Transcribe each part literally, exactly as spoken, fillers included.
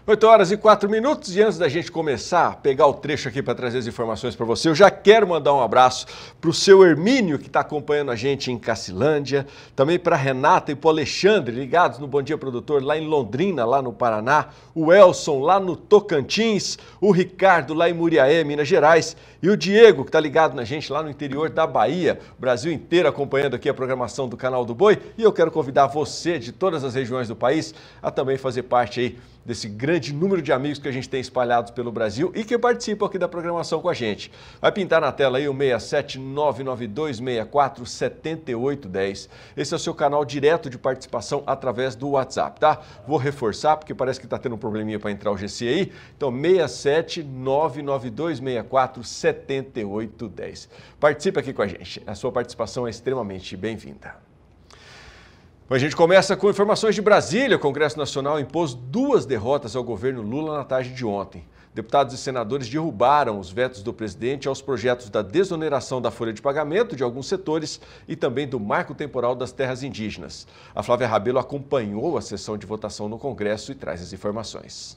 oito horas e quatro minutos e antes da gente começar a pegar o trecho aqui para trazer as informações para você, eu já quero mandar um abraço para o seu Hermínio, que está acompanhando a gente em Cacilândia, também para a Renata e para o Alexandre, ligados no Bom Dia Produtor, lá em Londrina, lá no Paraná, o Elson, lá no Tocantins, o Ricardo, lá em Muriaé, Minas Gerais, e o Diego, que está ligado na gente lá no interior da Bahia, o Brasil inteiro acompanhando aqui a programação do Canal do Boi, e eu quero convidar você de todas as regiões do país a também fazer parte aí desse grande número de amigos que a gente tem espalhados pelo Brasil e que participam aqui da programação com a gente. Vai pintar na tela aí o seis sete nove nove dois seis quatro sete oito um zero. Esse é o seu canal direto de participação através do WhatsApp, tá? Vou reforçar porque parece que está tendo um probleminha para entrar o G C aí. Então, seis sete nove nove dois seis quatro sete oito um zero. Participe aqui com a gente. A sua participação é extremamente bem-vinda. A gente começa com informações de Brasília. O Congresso Nacional impôs duas derrotas ao governo Lula na tarde de ontem. Deputados e senadores derrubaram os vetos do presidente aos projetos da desoneração da folha de pagamento de alguns setores e também do marco temporal das terras indígenas. A Flávia Rabelo acompanhou a sessão de votação no Congresso e traz as informações.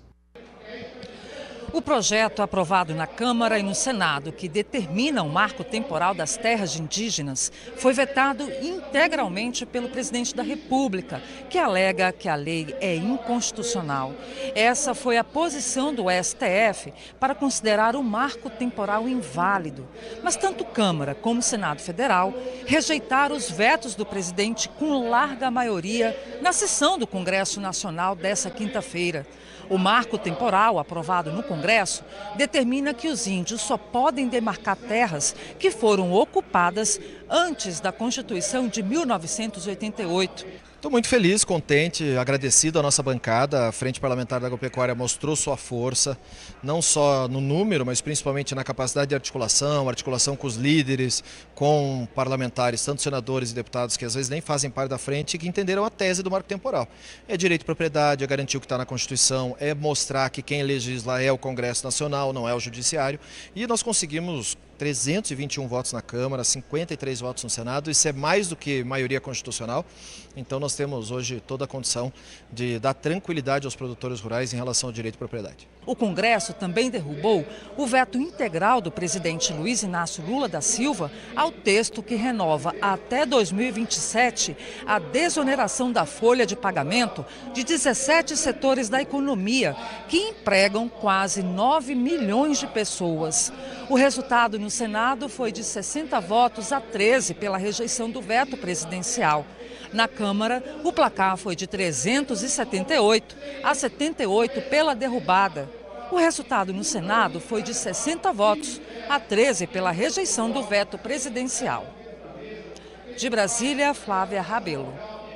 O projeto aprovado na Câmara e no Senado, que determina o marco temporal das terras indígenas, foi vetado integralmente pelo presidente da República, que alega que a lei é inconstitucional. Essa foi a posição do S T F para considerar o marco temporal inválido. Mas tanto Câmara como Senado Federal rejeitaram os vetos do presidente com larga maioria na sessão do Congresso Nacional dessa quinta-feira. O marco temporal aprovado no Congresso determina que os índios só podem demarcar terras que foram ocupadas antes da Constituição de mil novecentos e oitenta e oito. Estou muito feliz, contente, agradecido à nossa bancada. A Frente Parlamentar da Agropecuária mostrou sua força, não só no número, mas principalmente na capacidade de articulação, articulação com os líderes, com parlamentares, tanto senadores e deputados que às vezes nem fazem parte da frente e que entenderam a tese do marco temporal. É direito de propriedade, é garantir o que está na Constituição, é mostrar que quem legisla é o Congresso Nacional, não é o Judiciário, e nós conseguimos trezentos e vinte e um votos na Câmara, cinquenta e três votos no Senado, isso é mais do que maioria constitucional, então nós temos hoje toda a condição de dar tranquilidade aos produtores rurais em relação ao direito de propriedade. O Congresso também derrubou o veto integral do presidente Luiz Inácio Lula da Silva ao texto que renova até dois mil e vinte e sete a desoneração da folha de pagamento de dezessete setores da economia, que empregam quase nove milhões de pessoas. O resultado no Senado foi de sessenta votos a treze pela rejeição do veto presidencial. Na Câmara, o placar foi de trezentos e setenta e oito a setenta e oito pela derrubada. O resultado no Senado foi de sessenta votos a treze pela rejeição do veto presidencial. De Brasília, Flávia Rabelo.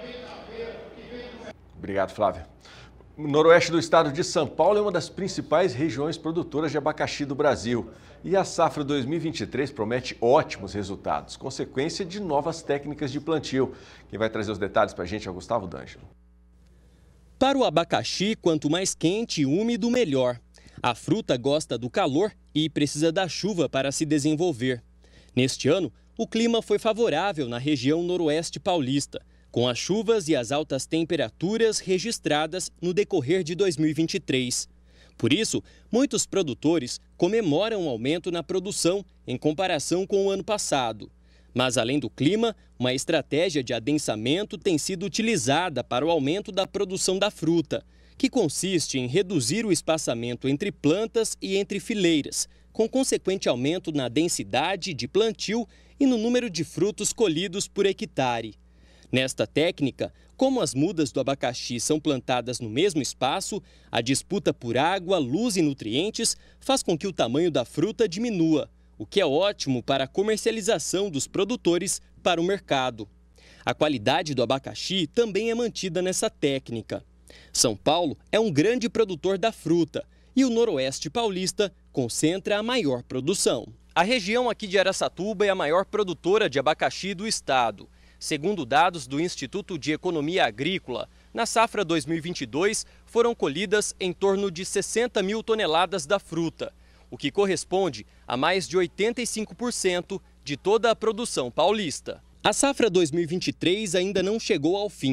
Obrigado, Flávia. O noroeste do estado de São Paulo é uma das principais regiões produtoras de abacaxi do Brasil. E a safra dois mil e vinte e três promete ótimos resultados, consequência de novas técnicas de plantio. Quem vai trazer os detalhes para a gente é o Gustavo D'Angelo. Para o abacaxi, quanto mais quente e úmido, melhor. A fruta gosta do calor e precisa da chuva para se desenvolver. Neste ano, o clima foi favorável na região noroeste paulista, com as chuvas e as altas temperaturas registradas no decorrer de dois mil e vinte e três. Por isso, muitos produtores comemoram o aumento na produção em comparação com o ano passado. Mas, além do clima, uma estratégia de adensamento tem sido utilizada para o aumento da produção da fruta, que consiste em reduzir o espaçamento entre plantas e entre fileiras, com consequente aumento na densidade de plantio e no número de frutos colhidos por hectare. Nesta técnica, como as mudas do abacaxi são plantadas no mesmo espaço, a disputa por água, luz e nutrientes faz com que o tamanho da fruta diminua, o que é ótimo para a comercialização dos produtores para o mercado. A qualidade do abacaxi também é mantida nessa técnica. São Paulo é um grande produtor da fruta e o noroeste paulista concentra a maior produção. A região aqui de Araçatuba é a maior produtora de abacaxi do estado. Segundo dados do Instituto de Economia Agrícola, na safra dois mil e vinte e dois foram colhidas em torno de sessenta mil toneladas da fruta, o que corresponde a mais de oitenta e cinco por cento de toda a produção paulista. A safra dois mil e vinte e três ainda não chegou ao fim,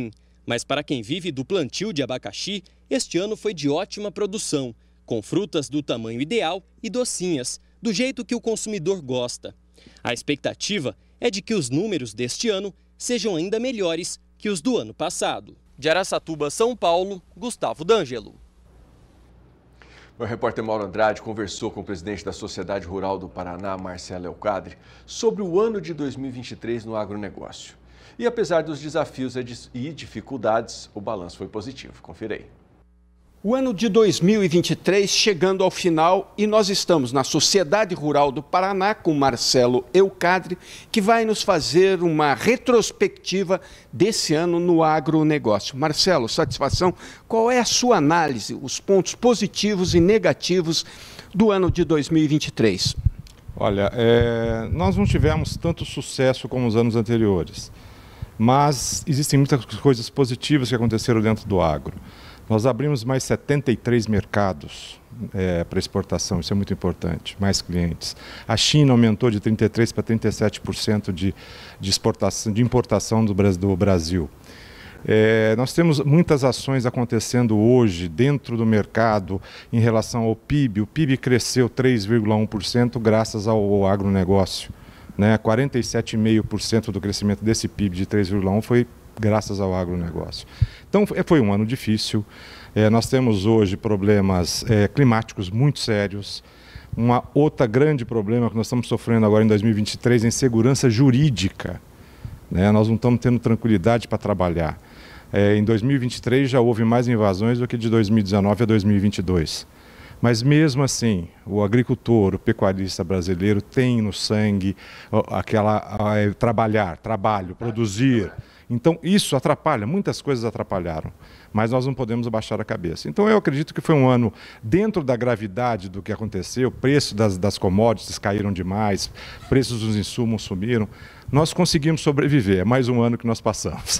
Mas para quem vive do plantio de abacaxi, este ano foi de ótima produção, com frutas do tamanho ideal e docinhas, do jeito que o consumidor gosta. A expectativa é de que os números deste ano sejam ainda melhores que os do ano passado. De Araçatuba, São Paulo, Gustavo D'Angelo. O repórter Mauro Andrade conversou com o presidente da Sociedade Rural do Paraná, Marcelo Elcadre, sobre o ano de dois mil e vinte e três no agronegócio. E apesar dos desafios e dificuldades, o balanço foi positivo. Confira aí. O ano de dois mil e vinte e três chegando ao final e nós estamos na Sociedade Rural do Paraná com Marcelo Elcadre, que vai nos fazer uma retrospectiva desse ano no agronegócio. Marcelo, satisfação, qual é a sua análise, os pontos positivos e negativos do ano de dois mil e vinte e três? Olha, é, nós não tivemos tanto sucesso como os anos anteriores, mas existem muitas coisas positivas que aconteceram dentro do agro. Nós abrimos mais setenta e três mercados é, para exportação, isso é muito importante, mais clientes. A China aumentou de trinta e três por cento para trinta e sete por cento de, de, exportação, de importação do, do Brasil. É, nós temos muitas ações acontecendo hoje dentro do mercado em relação ao P I B. O P I B cresceu três vírgula um por cento graças ao, ao agronegócio. Né? quarenta e sete vírgula cinco por cento do crescimento desse P I B de três vírgula um por cento foi graças ao agronegócio. Então foi um ano difícil, é, nós temos hoje problemas é, climáticos muito sérios, uma outra grande problema que nós estamos sofrendo agora em dois mil e vinte e três é insegurança jurídica, né? Nós não estamos tendo tranquilidade para trabalhar. É, em dois mil e vinte e três já houve mais invasões do que de dois mil e dezenove a dois mil e vinte e dois. Mas mesmo assim, o agricultor, o pecuarista brasileiro tem no sangue aquela a, trabalhar, trabalho, produzir. Então isso atrapalha, muitas coisas atrapalharam, mas nós não podemos abaixar a cabeça. Então eu acredito que foi um ano, dentro da gravidade do que aconteceu, o preço das, das commodities caíram demais, preços dos insumos subiram, nós conseguimos sobreviver, é mais um ano que nós passamos.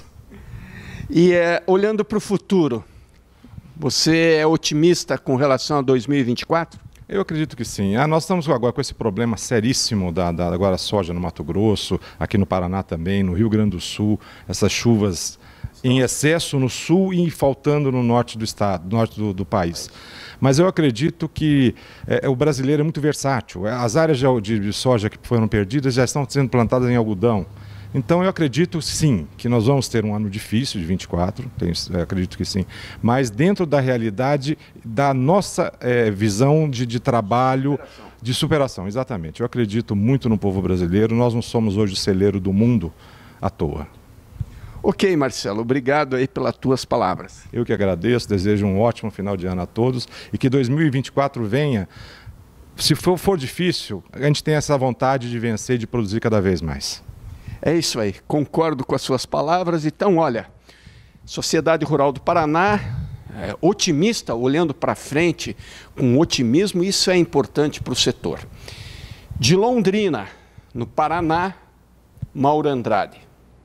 E é, olhando para o futuro, você é otimista com relação a dois mil e vinte e quatro? Eu acredito que sim. Ah, nós estamos agora com esse problema seríssimo da, da agora soja no Mato Grosso, aqui no Paraná também, no Rio Grande do Sul, essas chuvas em excesso no sul e faltando no norte do estado, no norte do, do país. Mas eu acredito que é, o brasileiro é muito versátil. As áreas de, de soja que foram perdidas já estão sendo plantadas em algodão. Então eu acredito sim que nós vamos ter um ano difícil de vinte e quatro, tenho, acredito que sim, mas dentro da realidade da nossa é, visão de, de trabalho, superação. de superação, exatamente. Eu acredito muito no povo brasileiro, nós não somos hoje o celeiro do mundo à toa. Ok, Marcelo, obrigado aí pelas tuas palavras. Eu que agradeço, desejo um ótimo final de ano a todos e que dois mil e vinte e quatro venha, se for, for difícil, a gente tem essa vontade de vencer e de produzir cada vez mais. É isso aí, concordo com as suas palavras. Então, olha, Sociedade Rural do Paraná, é, otimista, olhando para frente com otimismo, isso é importante para o setor. De Londrina, no Paraná, Mauro Andrade.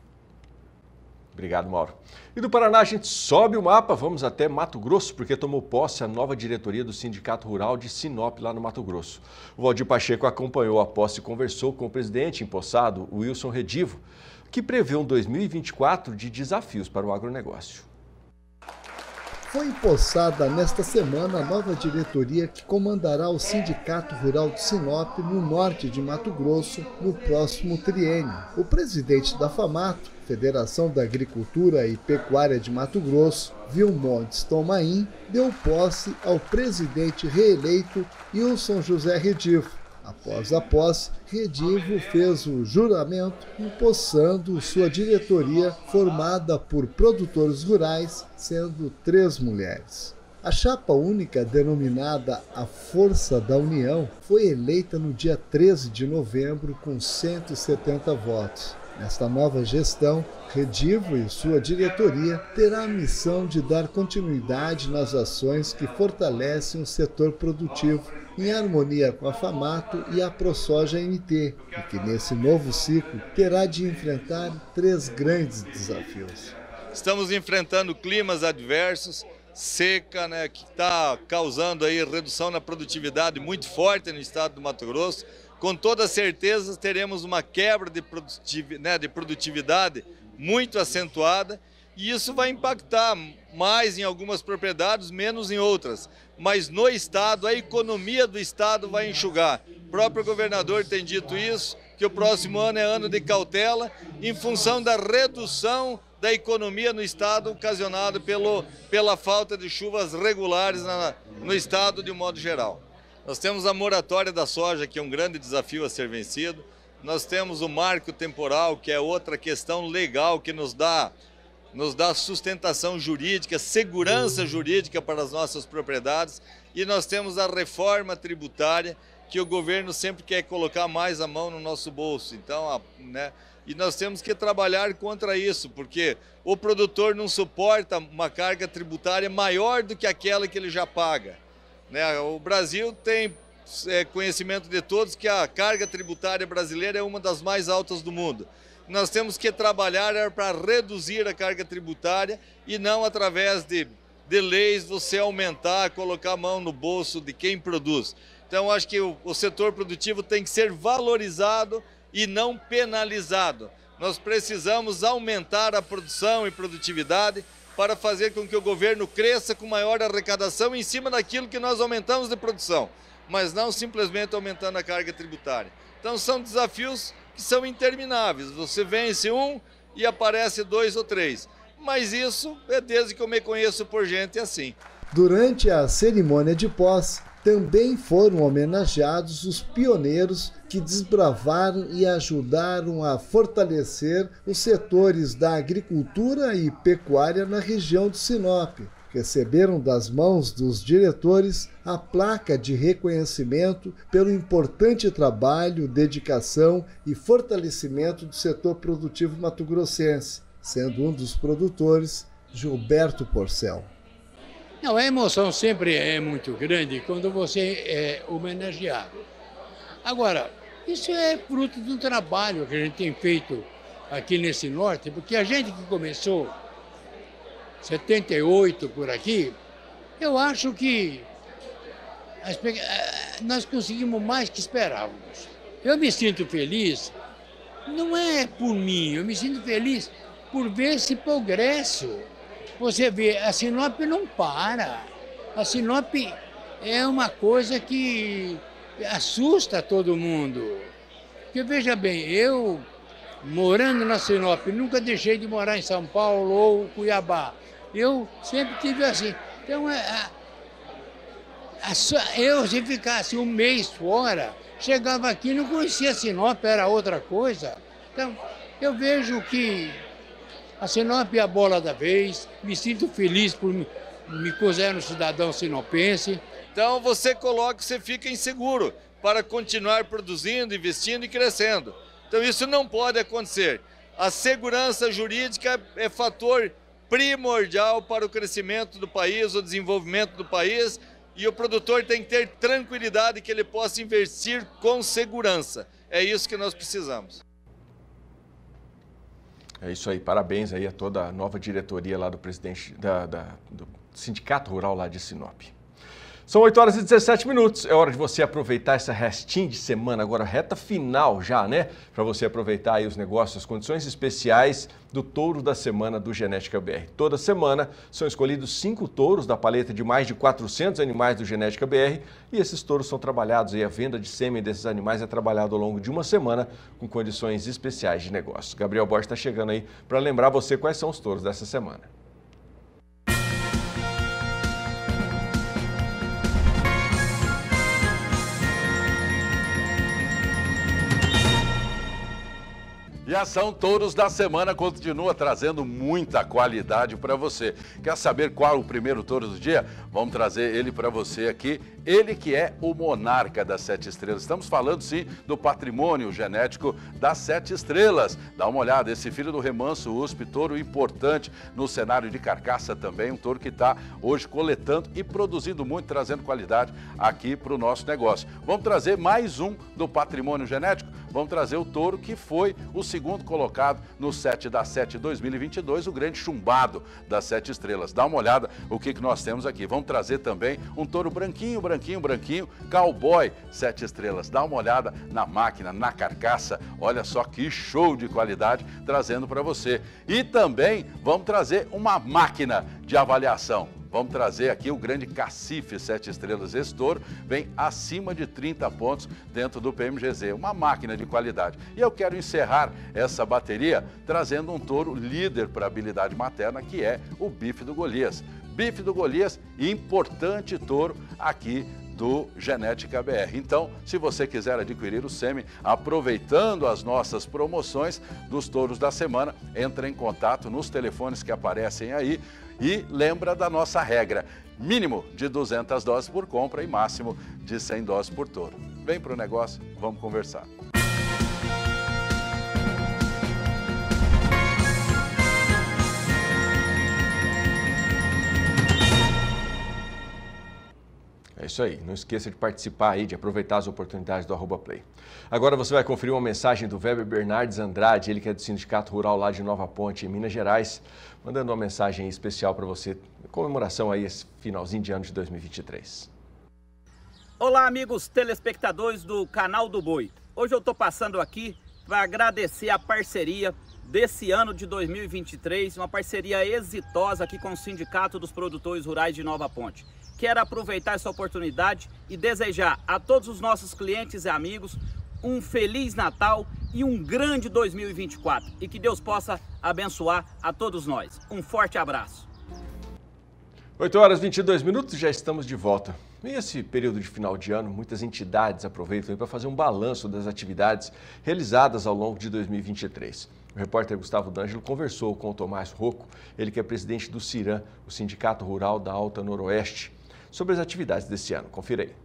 Obrigado, Mauro. E do Paraná a gente sobe o mapa, vamos até Mato Grosso, porque tomou posse a nova diretoria do Sindicato Rural de Sinop, lá no Mato Grosso. O Valdir Pacheco acompanhou a posse e conversou com o presidente empossado, Wilson Redivo, que prevê um dois mil e vinte e quatro de desafios para o agronegócio. Foi empossada nesta semana a nova diretoria que comandará o Sindicato Rural de Sinop, no norte de Mato Grosso, no próximo triênio. O presidente da FAMATO, Federação da Agricultura e Pecuária de Mato Grosso, Vilmontes Tomain, deu posse ao presidente reeleito Wilson José Redivo. Após a posse, Redivo fez o juramento empossando sua diretoria formada por produtores rurais, sendo três mulheres. A chapa única, denominada a Força da União, foi eleita no dia treze de novembro com cento e setenta votos. Nesta nova gestão, Redivo e sua diretoria terá a missão de dar continuidade nas ações que fortalecem o setor produtivo, em harmonia com a FAMATO e a ProSoja M T, e que nesse novo ciclo terá de enfrentar três grandes desafios. Estamos enfrentando climas adversos, seca, né, que está causando aí redução na produtividade muito forte no estado do Mato Grosso. Com toda certeza teremos uma quebra de produtividade, né, de produtividade muito acentuada E isso vai impactar mais em algumas propriedades, menos em outras. Mas no Estado, a economia do Estado vai enxugar. O próprio governador tem dito isso, que o próximo ano é ano de cautela, em função da redução da economia no Estado, ocasionado pelo, pela falta de chuvas regulares na, no Estado de um modo geral. Nós temos a moratória da soja, que é um grande desafio a ser vencido. Nós temos o marco temporal, que é outra questão legal que nos dá, nos dá sustentação jurídica, segurança jurídica para as nossas propriedades. E nós temos a reforma tributária, que o governo sempre quer colocar mais a mão no nosso bolso. Então, a, né, e nós temos que trabalhar contra isso, porque o produtor não suporta uma carga tributária maior do que aquela que ele já paga. Né? O Brasil tem é, conhecimento de todos que a carga tributária brasileira é uma das mais altas do mundo. Nós temos que trabalhar para reduzir a carga tributária e não através de, de leis você aumentar, colocar a mão no bolso de quem produz. Então, acho que o, o setor produtivo tem que ser valorizado e não penalizado. Nós precisamos aumentar a produção e produtividade para fazer com que o governo cresça com maior arrecadação em cima daquilo que nós aumentamos de produção, mas não simplesmente aumentando a carga tributária. Então, são desafios que são intermináveis. Você vence um e aparece dois ou três. Mas isso é desde que eu me conheço por gente assim. Durante a cerimônia de posse, também foram homenageados os pioneiros que desbravaram e ajudaram a fortalecer os setores da agricultura e pecuária na região de Sinop. Receberam das mãos dos diretores a placa de reconhecimento pelo importante trabalho, dedicação e fortalecimento do setor produtivo mato-grossense, sendo um dos produtores Gilberto Porcel. Não, a emoção sempre é muito grande quando você é homenageado. Agora, isso é fruto do trabalho que a gente tem feito aqui nesse norte, porque a gente que começou em setenta e oito por aqui, eu acho que nós conseguimos mais que esperávamos. Eu me sinto feliz, não é por mim, eu me sinto feliz por ver esse progresso. Você vê, a Sinop não para. A Sinop é uma coisa que assusta todo mundo. Porque veja bem, eu morando na Sinop, nunca deixei de morar em São Paulo ou Cuiabá. Eu sempre tive assim. Então, a, a, eu se ficasse um mês fora, chegava aqui, não conhecia Sinop, era outra coisa. Então, eu vejo que a Sinop é a bola da vez, me sinto feliz por me, me considerar um cidadão sinopense. Então você coloca, você fica inseguro para continuar produzindo, investindo e crescendo. Então isso não pode acontecer. A segurança jurídica é fator primordial para o crescimento do país, o desenvolvimento do país, e o produtor tem que ter tranquilidade que ele possa investir com segurança. É isso que nós precisamos. É isso aí, parabéns aí a toda a nova diretoria lá do presidente da, da, do Sindicato Rural lá de Sinop. São oito horas e dezessete minutos, é hora de você aproveitar essa restinha de semana, agora reta final já, né? Para você aproveitar aí os negócios, as condições especiais do touro da semana do Genética B R. Toda semana são escolhidos cinco touros da paleta de mais de quatrocentos animais do Genética B R e esses touros são trabalhados e a venda de sêmen desses animais é trabalhada ao longo de uma semana com condições especiais de negócio. Gabriel Borges está chegando aí para lembrar você quais são os touros dessa semana. E a ação Touros da Semana continua trazendo muita qualidade para você. Quer saber qual o primeiro touro do dia? Vamos trazer ele para você aqui. Ele que é o monarca das sete estrelas. Estamos falando, sim, do patrimônio genético das sete estrelas. Dá uma olhada, esse filho do remanso U S P, touro importante no cenário de carcaça também. Um touro que está hoje coletando e produzindo muito, trazendo qualidade aqui para o nosso negócio. Vamos trazer mais um do patrimônio genético? vamos trazer o touro que foi o segundo colocado no sete da sete dois mil e vinte e dois, o grande chumbado das sete estrelas. Dá uma olhada o que, que nós temos aqui. Vamos trazer também um touro branquinho, branquinho, branquinho, cowboy sete estrelas. Dá uma olhada na máquina, na carcaça. Olha só que show de qualidade trazendo para você. E também vamos trazer uma máquina de avaliação. Vamos trazer aqui o grande cacife sete estrelas. Esse touro vem acima de trinta pontos dentro do P M G Z, uma máquina de qualidade. E eu quero encerrar essa bateria trazendo um touro líder para habilidade materna, que é o Bife do Golias. Bife do Golias, importante touro aqui do Genética B R. Então, se você quiser adquirir o sêmen, aproveitando as nossas promoções dos touros da semana, entre em contato nos telefones que aparecem aí e lembra da nossa regra, mínimo de duzentas doses por compra e máximo de cem doses por touro. Vem para o negócio, vamos conversar. É isso aí, não esqueça de participar aí, de aproveitar as oportunidades do Arroba Play. Agora você vai conferir uma mensagem do Weber Bernardes Andrade, ele que é do Sindicato Rural lá de Nova Ponte, em Minas Gerais, mandando uma mensagem especial para você, em comemoração aí esse finalzinho de ano de dois mil e vinte e três. Olá, amigos telespectadores do Canal do Boi. Hoje eu estou passando aqui para agradecer a parceria desse ano de dois mil e vinte e três, uma parceria exitosa aqui com o Sindicato dos Produtores Rurais de Nova Ponte. Quero aproveitar essa oportunidade e desejar a todos os nossos clientes e amigos um Feliz Natal e um grande dois mil e vinte e quatro. E que Deus possa abençoar a todos nós. Um forte abraço. oito horas e vinte e dois minutos, já estamos de volta. E esse período de final de ano, muitas entidades aproveitam para fazer um balanço das atividades realizadas ao longo de dois mil e vinte e três. O repórter Gustavo D'Angelo conversou com o Tomás Rocco, ele que é presidente do CIRAM, o Sindicato Rural da Alta Noroeste, sobre as atividades desse ano. Confira aí.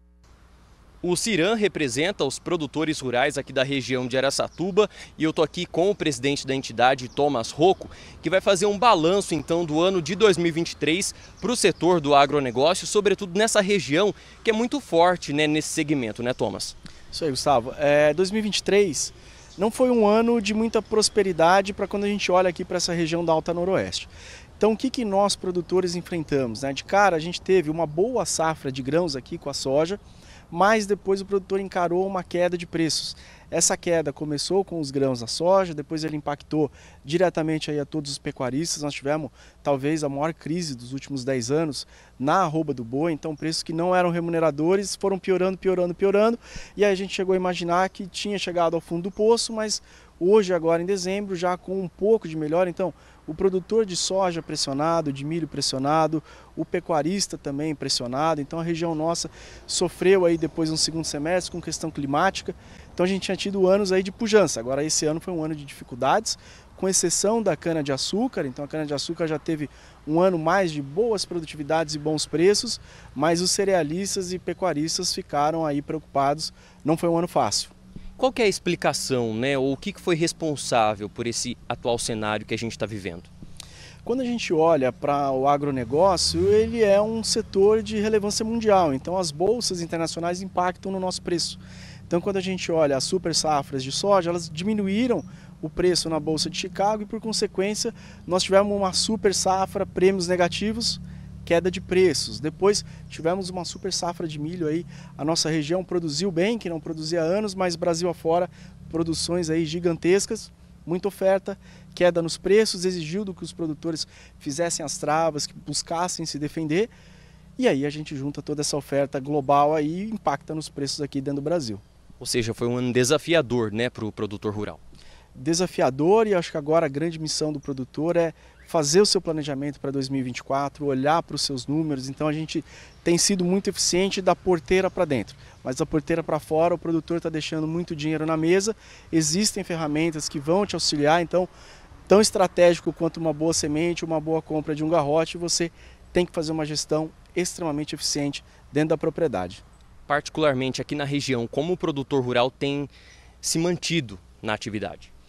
O CIRAM representa os produtores rurais aqui da região de Araçatuba e eu estou aqui com o presidente da entidade, Tomás Rocco, que vai fazer um balanço então do ano de dois mil e vinte e três para o setor do agronegócio, sobretudo nessa região que é muito forte, né, nesse segmento, né, Tomás? Isso aí, Gustavo. É, dois mil e vinte e três não foi um ano de muita prosperidade para quando a gente olha aqui para essa região da Alta Noroeste. Então, o que, que nós produtores enfrentamos, né? De cara, a gente teve uma boa safra de grãos aqui com a soja, mas depois o produtor encarou uma queda de preços. Essa queda começou com os grãos da soja, depois ele impactou diretamente aí a todos os pecuaristas. Nós tivemos talvez a maior crise dos últimos dez anos na arroba do boi, então preços que não eram remuneradores foram piorando, piorando, piorando, e aí a gente chegou a imaginar que tinha chegado ao fundo do poço, mas hoje, agora em dezembro, já com um pouco de melhora. Então, o produtor de soja pressionado, de milho pressionado, o pecuarista também pressionado. Então, a região nossa sofreu aí depois um segundo semestre com questão climática. Então, a gente tinha tido anos aí de pujança. Agora, esse ano foi um ano de dificuldades, com exceção da cana-de-açúcar. Então, a cana-de-açúcar já teve um ano mais de boas produtividades e bons preços, mas os cerealistas e pecuaristas ficaram aí preocupados. Não foi um ano fácil. Qual que é a explicação, né? Ou o que foi responsável por esse atual cenário que a gente está vivendo? Quando a gente olha para o agronegócio, ele é um setor de relevância mundial, então as bolsas internacionais impactam no nosso preço. Então, quando a gente olha as super safras de soja, elas diminuíram o preço na Bolsa de Chicago e, por consequência, nós tivemos uma super safra, prêmios negativos, queda de preços. Depois tivemos uma super safra de milho aí, a nossa região produziu bem, que não produzia há anos, mas Brasil afora, produções aí gigantescas, muita oferta, queda nos preços, exigiu do que os produtores fizessem as travas, que buscassem se defender, e aí a gente junta toda essa oferta global aí e impacta nos preços aqui dentro do Brasil. Ou seja, foi um ano desafiador, né, para o produtor rural. Desafiador, e acho que agora a grande missão do produtor é fazer o seu planejamento para dois mil e vinte e quatro, olhar para os seus números. Então a gente tem sido muito eficiente da porteira para dentro, mas da porteira para fora o produtor está deixando muito dinheiro na mesa. Existem ferramentas que vão te auxiliar, então tão estratégico quanto uma boa semente, uma boa compra de um garrote, você tem que fazer uma gestão extremamente eficiente dentro da propriedade. Particularmente aqui na região, como o produtor rural tem se mantido na atividade?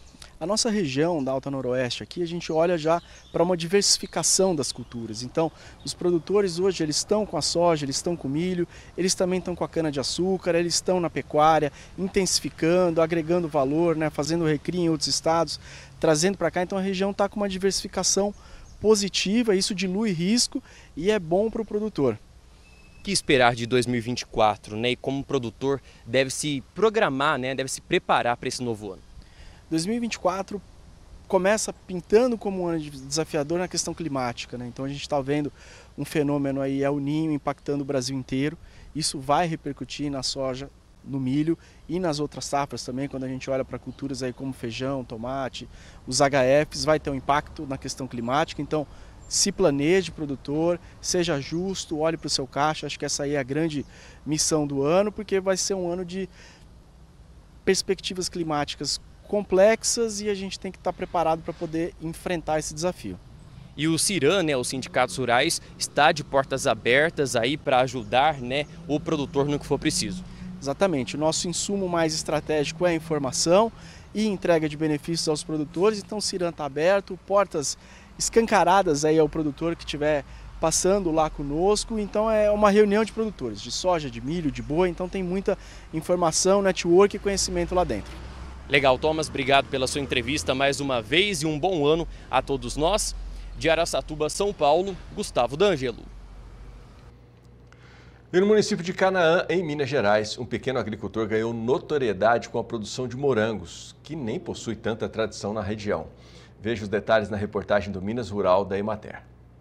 A nossa região da Alta Noroeste aqui, a gente olha já para uma diversificação das culturas. Então, os produtores hoje, eles estão com a soja, eles estão com o milho, eles também estão com a cana-de-açúcar, eles estão na pecuária, intensificando, agregando valor, né, fazendo recria em outros estados, trazendo para cá. Então, a região está com uma diversificação positiva, isso dilui risco e é bom para o produtor. O que esperar de dois mil e vinte e quatro, né? E como o produtor deve se programar, né? Deve se preparar para esse novo ano? dois mil e vinte e quatro começa pintando como um ano desafiador na questão climática, né? Então a gente está vendo um fenômeno aí, El Niño, impactando o Brasil inteiro. Isso vai repercutir na soja, no milho e nas outras safras também. Quando a gente olha para culturas aí como feijão, tomate, os H Fs, vai ter um impacto na questão climática. Então se planeje, produtor, seja justo, olhe para o seu caixa. Acho que essa aí é a grande missão do ano, porque vai ser um ano de perspectivas climáticas complexas e a gente tem que estar preparado para poder enfrentar esse desafio. E o CIRAM, né, os sindicatos rurais, está de portas abertas aí para ajudar, né, o produtor no que for preciso. Exatamente, o nosso insumo mais estratégico é a informação e entrega de benefícios aos produtores, então o CIRAM está aberto, portas escancaradas aí ao produtor que estiver passando lá conosco. Então é uma reunião de produtores, de soja, de milho, de boi, então tem muita informação, network e conhecimento lá dentro. Legal, Thomas, obrigado pela sua entrevista mais uma vez e um bom ano a todos nós. De Araçatuba, São Paulo, Gustavo D'Angelo. E no município de Canaã, em Minas Gerais, um pequeno agricultor ganhou notoriedade com a produção de morangos, que nem possui tanta tradição na região. Veja os detalhes na reportagem do Minas Rural da Emater.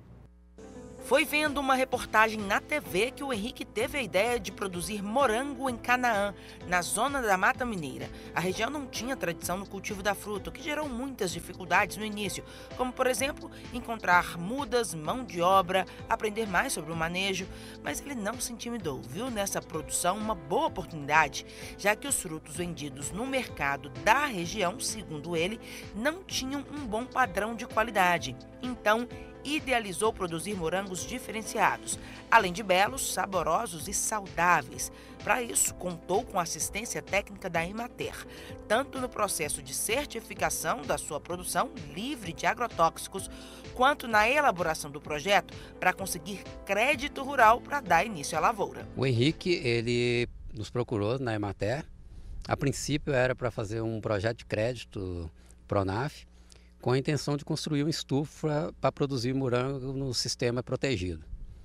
Foi vendo uma reportagem na T V que o Henrique teve a ideia de produzir morango em Canaã, na zona da Mata Mineira. A região não tinha tradição no cultivo da fruta, o que gerou muitas dificuldades no início, como, por exemplo, encontrar mudas, mão de obra, aprender mais sobre o manejo. Mas ele não se intimidou, viu nessa produção uma boa oportunidade, já que os frutos vendidos no mercado da região, segundo ele, não tinham um bom padrão de qualidade. Então, idealizou produzir morangos diferenciados, além de belos, saborosos e saudáveis. Para isso, contou com a assistência técnica da Emater, tanto no processo de certificação da sua produção livre de agrotóxicos, quanto na elaboração do projeto para conseguir crédito rural para dar início à lavoura. O Henrique, ele nos procurou na Emater. A princípio era para fazer um projeto de crédito Pronaf, com a intenção de construir uma estufa para produzir morango no sistema protegido.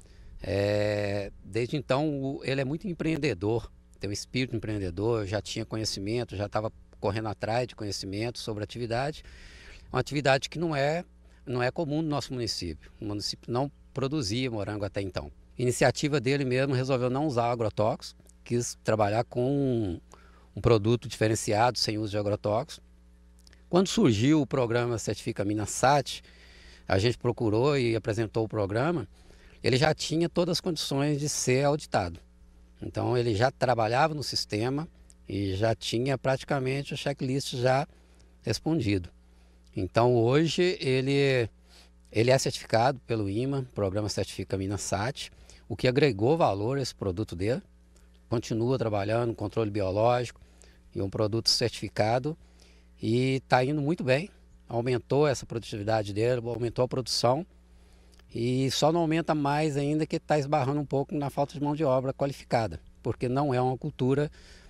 É, desde então, o, ele é muito empreendedor, tem um espírito empreendedor, já tinha conhecimento, já estava correndo atrás de conhecimento sobre a atividade, uma atividade que não é, não é comum no nosso município. O município não produzia morango até então. Iniciativa dele mesmo, resolveu não usar agrotóxicos, quis trabalhar com um, um produto diferenciado, sem uso de agrotóxicos. Quando surgiu o programa Certifica Minasat, a gente procurou e apresentou o programa, ele já tinha todas as condições de ser auditado. Então ele já trabalhava no sistema e já tinha praticamente o checklist já respondido. Então hoje ele, ele é certificado pelo I M A, Programa Certifica Minasat, o que agregou valor a esse produto dele. Continua trabalhando controle biológico e um produto certificado. E está indo muito bem, aumentou essa produtividade dele, aumentou a produção e só não aumenta mais ainda que está esbarrando um pouco na falta de mão de obra qualificada, porque não é uma cultura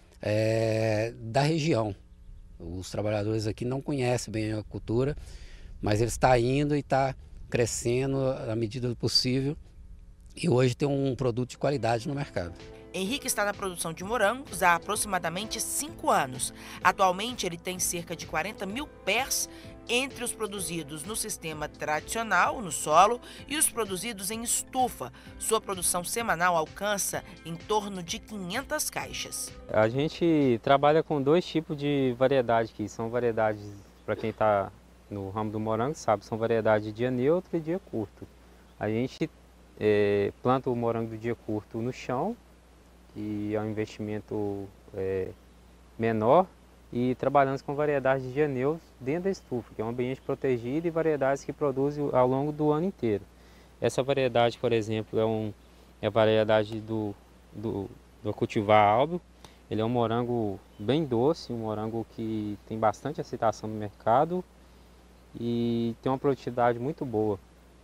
é, da região. Os trabalhadores aqui não conhecem bem a cultura, mas ele está indo e está crescendo à medida do possível e hoje tem um produto de qualidade no mercado. Henrique está na produção de morangos há aproximadamente cinco anos. Atualmente, ele tem cerca de quarenta mil pés entre os produzidos no sistema tradicional, no solo, e os produzidos em estufa. Sua produção semanal alcança em torno de quinhentas caixas. A gente trabalha com dois tipos de variedade aqui. São variedades, para quem está no ramo do morango, sabe, são variedades de dia neutro e dia curto. A gente é, planta o morango do dia curto no chão, e é um investimento é, menor, e trabalhamos com variedades de dia neutro dentro da estufa, que é um ambiente protegido, e variedades que produzem ao longo do ano inteiro. Essa variedade, por exemplo, é, um, é a variedade do, do, do cultivar álbio, Ele é um morango bem doce, um morango que tem bastante aceitação no mercado e tem uma produtividade muito boa.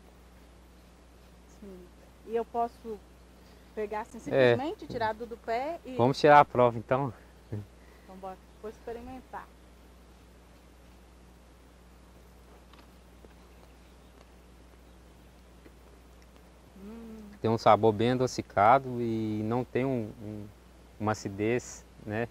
Sim. E eu posso pegar assim, simplesmente, é. tirar do, do pé e... Vamos tirar a prova então? Então bora, vou experimentar. Hum. Tem um sabor bem adocicado e não tem um, um, uma acidez, né?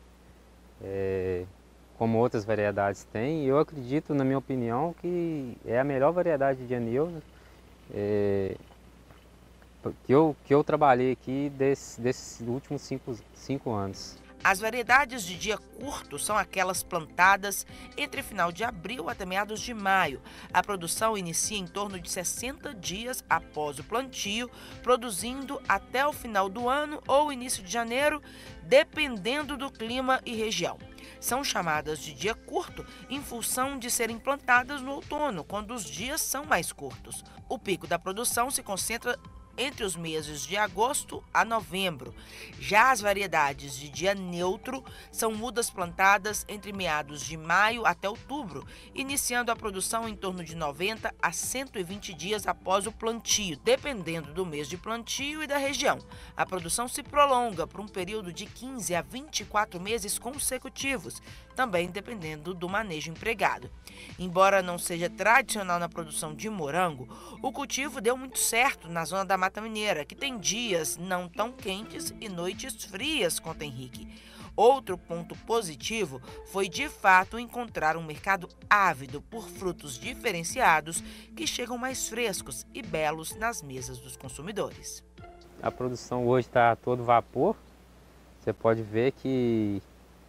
É, como outras variedades têm. E eu acredito, na minha opinião, que é a melhor variedade de anil é, que, eu, que eu trabalhei aqui desse, desses últimos cinco, cinco anos. As variedades de dia curto são aquelas plantadas entre final de abril até meados de maio. A produção inicia em torno de sessenta dias após o plantio, produzindo até o final do ano ou início de janeiro, dependendo do clima e região. São chamadas de dia curto em função de serem plantadas no outono, quando os dias são mais curtos. O pico da produção se concentra entre os meses de agosto a novembro. Já as variedades de dia neutro são mudas plantadas entre meados de maio até outubro, iniciando a produção em torno de noventa a cento e vinte dias após o plantio, dependendo do mês de plantio e da região. A produção se prolonga por um período de quinze a vinte e quatro meses consecutivos, também dependendo do manejo empregado. Embora não seja tradicional na produção de morango, o cultivo deu muito certo na zona da Mata Mineira, que tem dias não tão quentes e noites frias quanto Henrique. Outro ponto positivo foi, de fato, encontrar um mercado ávido por frutos diferenciados que chegam mais frescos e belos nas mesas dos consumidores. A produção hoje está a todo vapor. Você pode ver que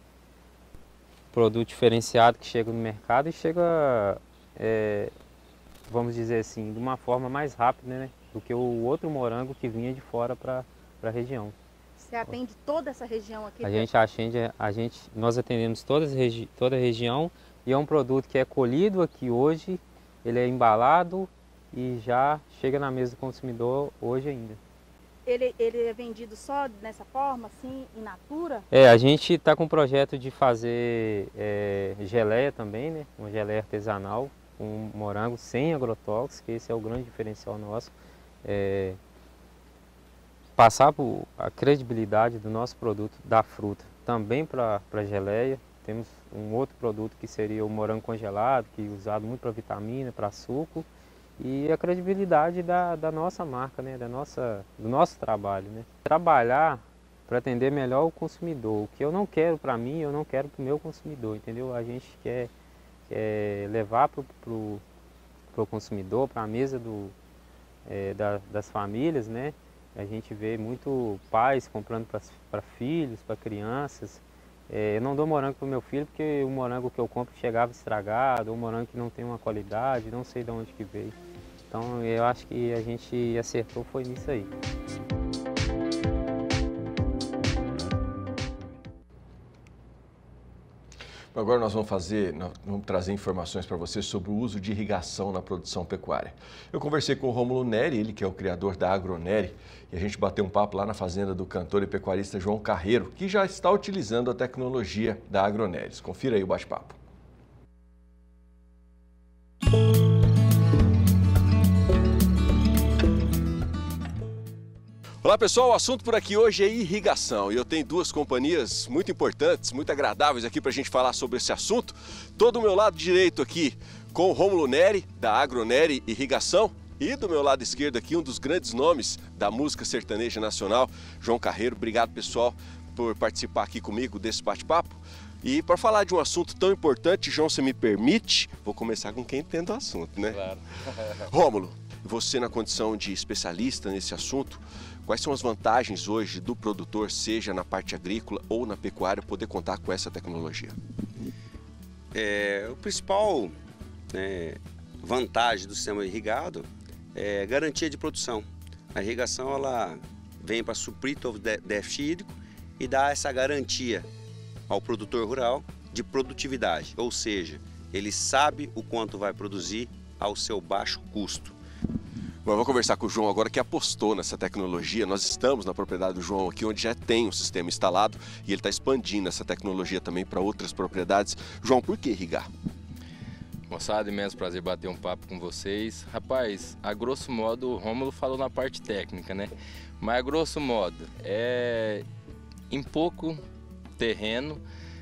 produto diferenciado que chega no mercado e chega, é, vamos dizer assim, de uma forma mais rápida, né, do que o outro morango que vinha de fora para a região. Você atende toda essa região aqui? A gente atende, a gente, nós atendemos toda a, regi, toda a região e é um produto que é colhido aqui hoje, ele é embalado e já chega na mesa do consumidor hoje ainda. Ele, ele é vendido só dessa forma, assim, in natura? É, a gente está com um projeto de fazer é, geleia também, né? Uma geleia artesanal com morango sem agrotóxicos, que esse é o grande diferencial nosso. É, passar por a credibilidade do nosso produto, da fruta, também para a geleia. Temos um outro produto que seria o morango congelado, que é usado muito para vitamina, para suco. E a credibilidade da, da nossa marca, né? da nossa, do nosso trabalho. Né? Trabalhar para atender melhor o consumidor. O que eu não quero para mim, eu não quero para o meu consumidor, entendeu? A gente quer, quer levar para o consumidor, para a mesa do, é, da, das famílias, né? A gente vê muito pais comprando para filhos, para crianças. É, eu não dou morango para o meu filho porque o morango que eu compro chegava estragado, ou morango que não tem uma qualidade, não sei de onde que veio. Então eu acho que a gente acertou foi nisso aí. Agora nós vamos fazer, nós vamos trazer informações para você sobre o uso de irrigação na produção pecuária. Eu conversei com o Rômulo Neri, ele que é o criador da Agroneri, e a gente bateu um papo lá na fazenda do cantor e pecuarista João Carreiro, que já está utilizando a tecnologia da Agroneri. Confira aí o bate-papo. Olá pessoal, o assunto por aqui hoje é irrigação e eu tenho duas companhias muito importantes, muito agradáveis aqui para a gente falar sobre esse assunto. Todo o meu lado direito aqui com o Rômulo Neri, da Agroneri Irrigação, e do meu lado esquerdo aqui um dos grandes nomes da música sertaneja nacional, João Carreiro. Obrigado pessoal por participar aqui comigo desse bate-papo. E para falar de um assunto tão importante, João, se me permite, vou começar com quem entende o assunto, né? Claro. Rômulo, você na condição de especialista nesse assunto, quais são as vantagens hoje do produtor, seja na parte agrícola ou na pecuária, poder contar com essa tecnologia? É, o principal né, vantagem do sistema irrigado é garantia de produção. A irrigação ela vem para suprir todo o déficit hídrico e dar essa garantia ao produtor rural de produtividade, ou seja, ele sabe o quanto vai produzir ao seu baixo custo. Bom, eu vou conversar com o João agora, que apostou nessa tecnologia. Nós estamos na propriedade do João aqui, onde já tem um sistema instalado e ele está expandindo essa tecnologia também para outras propriedades. João, por que irrigar? Moçada, imenso prazer bater um papo com vocês. Rapaz, a grosso modo, o Rômulo falou na parte técnica, né? Mas a grosso modo, é em pouco terreno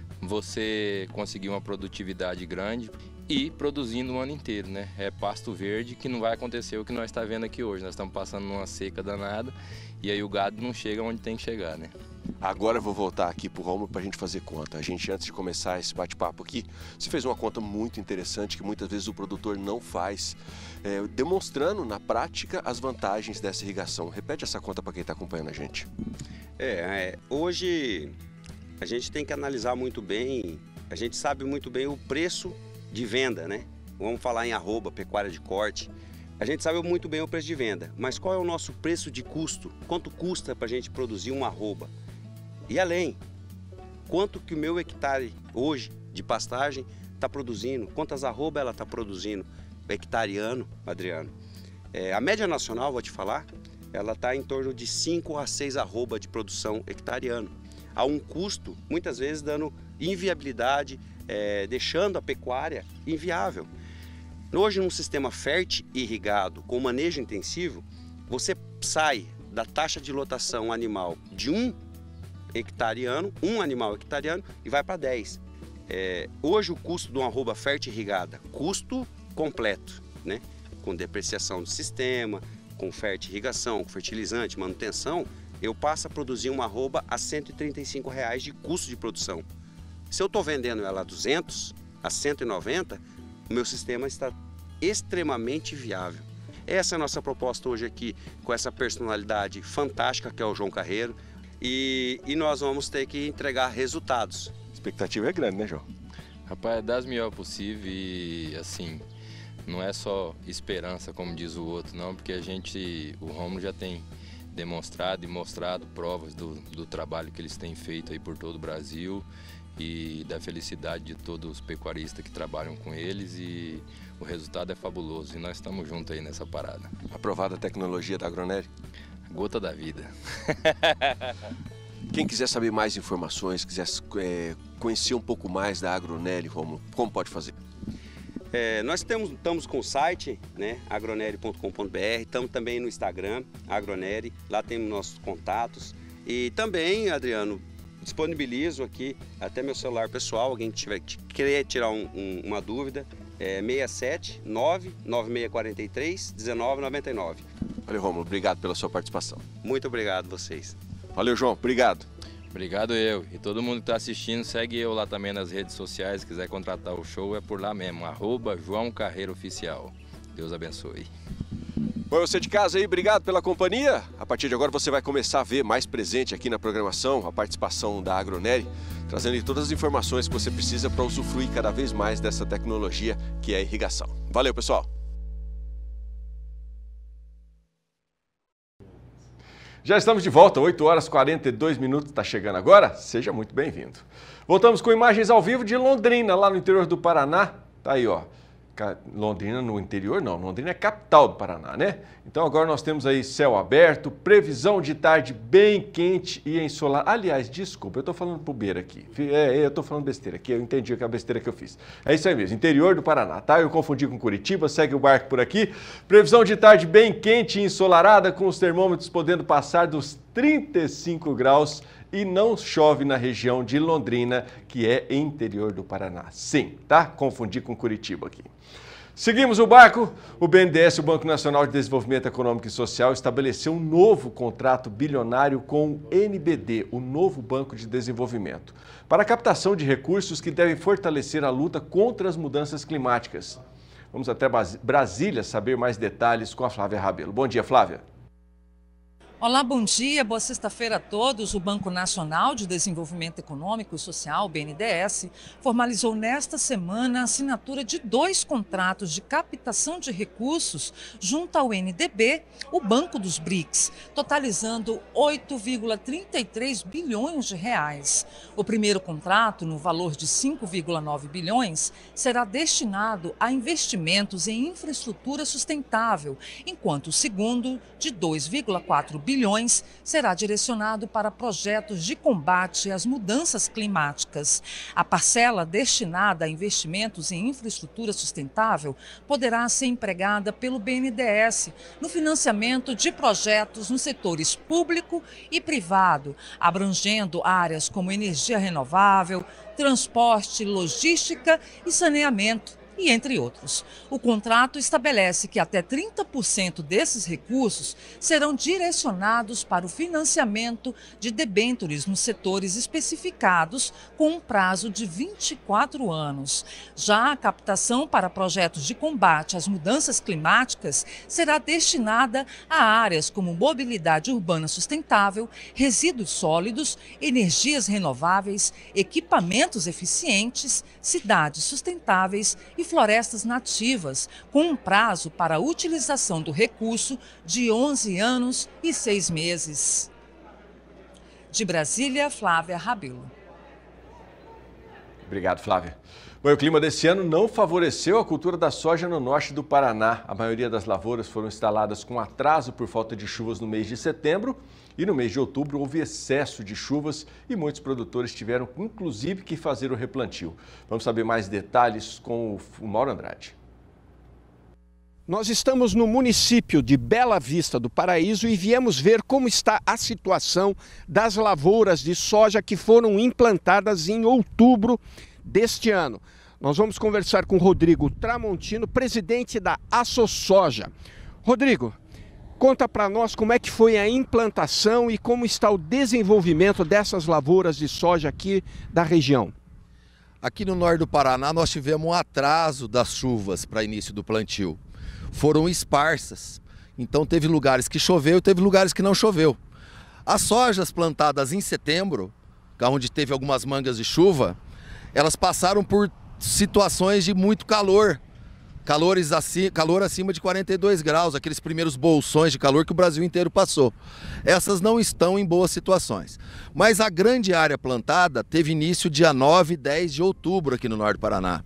você conseguir uma produtividade grande e produzindo o ano inteiro, né? É pasto verde, que não vai acontecer o que nós estamos vendo aqui hoje. Nós estamos passando numa seca danada e aí o gado não chega onde tem que chegar, né? Agora eu vou voltar aqui pro Rômulo para a gente fazer conta. A gente, antes de começar esse bate-papo aqui, você fez uma conta muito interessante que muitas vezes o produtor não faz, é, demonstrando na prática as vantagens dessa irrigação. Repete essa conta para quem está acompanhando a gente. É, é, hoje a gente tem que analisar muito bem, a gente sabe muito bem o preço de venda, né? Vamos falar em arroba, pecuária de corte. A gente sabe muito bem o preço de venda, mas qual é o nosso preço de custo? Quanto custa para a gente produzir um arroba? E além, quanto que o meu hectare hoje de pastagem está produzindo? Quantas arroba ela está produzindo? Hectare ano, Adriano? É, a média nacional, vou te falar, ela está em torno de cinco a seis arroba de produção hectareano. A um custo, muitas vezes, dando inviabilidade, é, deixando a pecuária inviável. Hoje, num sistema fértil irrigado com manejo intensivo, você sai da taxa de lotação animal de um hectareano, um animal hectareano, e vai para dez. É, hoje, o custo de uma arroba fértil irrigada, custo completo, né? Com depreciação do sistema, com fértil irrigação, com fertilizante, manutenção, eu passo a produzir uma arroba a cento e trinta e cinco reais de custo de produção. Se eu estou vendendo ela a duzentos, a cento e noventa, o meu sistema está extremamente viável. Essa é a nossa proposta hoje aqui, com essa personalidade fantástica que é o João Carreiro, e, e nós vamos ter que entregar resultados. A expectativa é grande, né, João? Rapaz, é das melhores possível e, assim, não é só esperança, como diz o outro, não, porque a gente, o Rômulo já tem demonstrado e mostrado provas do, do trabalho que eles têm feito aí por todo o Brasil e da felicidade de todos os pecuaristas que trabalham com eles, e o resultado é fabuloso e nós estamos juntos aí nessa parada. Aprovada a tecnologia da Agronery? Gota da vida. Quem quiser saber mais informações, quiser é, conhecer um pouco mais da Agronery, Rômulo, como pode fazer? É, nós temos, estamos com o site, né, agronery ponto com ponto br, estamos também no Instagram, Agronery, lá temos nossos contatos. E também, Adriano, disponibilizo aqui até meu celular pessoal, alguém que tiver que querer tirar um, um, uma dúvida, é seis sete nove nove seis quatro três um nove nove nove. Valeu, Rômulo, obrigado pela sua participação. Muito obrigado a vocês. Valeu, João, obrigado. Obrigado eu. E todo mundo que está assistindo, segue eu lá também nas redes sociais. Se quiser contratar o show, é por lá mesmo. Arroba João Carreiro Oficial. Deus abençoe. Bom, você de casa aí, obrigado pela companhia. A partir de agora você vai começar a ver mais presente aqui na programação a participação da Agronery, trazendo todas as informações que você precisa para usufruir cada vez mais dessa tecnologia que é a irrigação. Valeu, pessoal! Já estamos de volta, oito horas e quarenta e dois minutos, está chegando agora? Seja muito bem-vindo. Voltamos com imagens ao vivo de Londrina, lá no interior do Paraná. Tá aí, ó. Londrina no interior não, Londrina é capital do Paraná, né? Então agora nós temos aí céu aberto, previsão de tarde bem quente e ensolarado. Aliás, desculpa, eu tô falando bobeira aqui. É, eu tô falando besteira aqui, eu entendi a besteira que eu fiz. É isso aí mesmo, interior do Paraná, tá? Eu confundi com Curitiba, segue o barco por aqui. Previsão de tarde bem quente e ensolarada, com os termômetros podendo passar dos trinta e cinco graus. E não chove na região de Londrina, que é interior do Paraná. Sim, tá? Confundi com Curitiba aqui. Seguimos o barco. O B N D E S, o Banco Nacional de Desenvolvimento Econômico e Social, estabeleceu um novo contrato bilionário com o N B D, o novo Banco de Desenvolvimento, para a captação de recursos que devem fortalecer a luta contra as mudanças climáticas. Vamos até Brasília saber mais detalhes com a Flávia Rabelo. Bom dia, Flávia. Olá, bom dia, boa sexta-feira a todos. O Banco Nacional de Desenvolvimento Econômico e Social, B N D E S, formalizou nesta semana a assinatura de dois contratos de captação de recursos junto ao N D B, o Banco dos B R I C S, totalizando oito vírgula trinta e três bilhões de reais. O primeiro contrato, no valor de cinco vírgula nove bilhões, será destinado a investimentos em infraestrutura sustentável, enquanto o segundo, de dois vírgula quatro bilhões, bilhões será direcionado para projetos de combate às mudanças climáticas. A parcela destinada a investimentos em infraestrutura sustentável poderá ser empregada pelo B N D E S no financiamento de projetos nos setores público e privado, abrangendo áreas como energia renovável, transporte, logística e saneamento, e entre outros. O contrato estabelece que até trinta por cento desses recursos serão direcionados para o financiamento de debêntures nos setores especificados com um prazo de vinte e quatro anos. Já a captação para projetos de combate às mudanças climáticas será destinada a áreas como mobilidade urbana sustentável, resíduos sólidos, energias renováveis, equipamentos eficientes, cidades sustentáveis e florestas nativas, com um prazo para a utilização do recurso de onze anos e seis meses. De Brasília, Flávia Rabelo. Obrigado, Flávia. Bom, o clima desse ano não favoreceu a cultura da soja no norte do Paraná. A maioria das lavouras foram instaladas com atraso por falta de chuvas no mês de setembro e no mês de outubro houve excesso de chuvas e muitos produtores tiveram, inclusive, que fazer o replantio. Vamos saber mais detalhes com o Mauro Andrade. Nós estamos no município de Bela Vista do Paraíso e viemos ver como está a situação das lavouras de soja que foram implantadas em outubro deste ano. Nós vamos conversar com Rodrigo Tramontino, presidente da AssoSoja. Rodrigo, conta para nós como é que foi a implantação e como está o desenvolvimento dessas lavouras de soja aqui da região. Aqui no norte do Paraná nós tivemos um atraso das chuvas para início do plantio. Foram esparsas, então teve lugares que choveu e teve lugares que não choveu. As sojas plantadas em setembro, onde teve algumas mangas de chuva, elas passaram por situações de muito calor, calores acima, calor acima de quarenta e dois graus, aqueles primeiros bolsões de calor que o Brasil inteiro passou. Essas não estão em boas situações. Mas a grande área plantada teve início dia nove e dez de outubro aqui no norte do Paraná.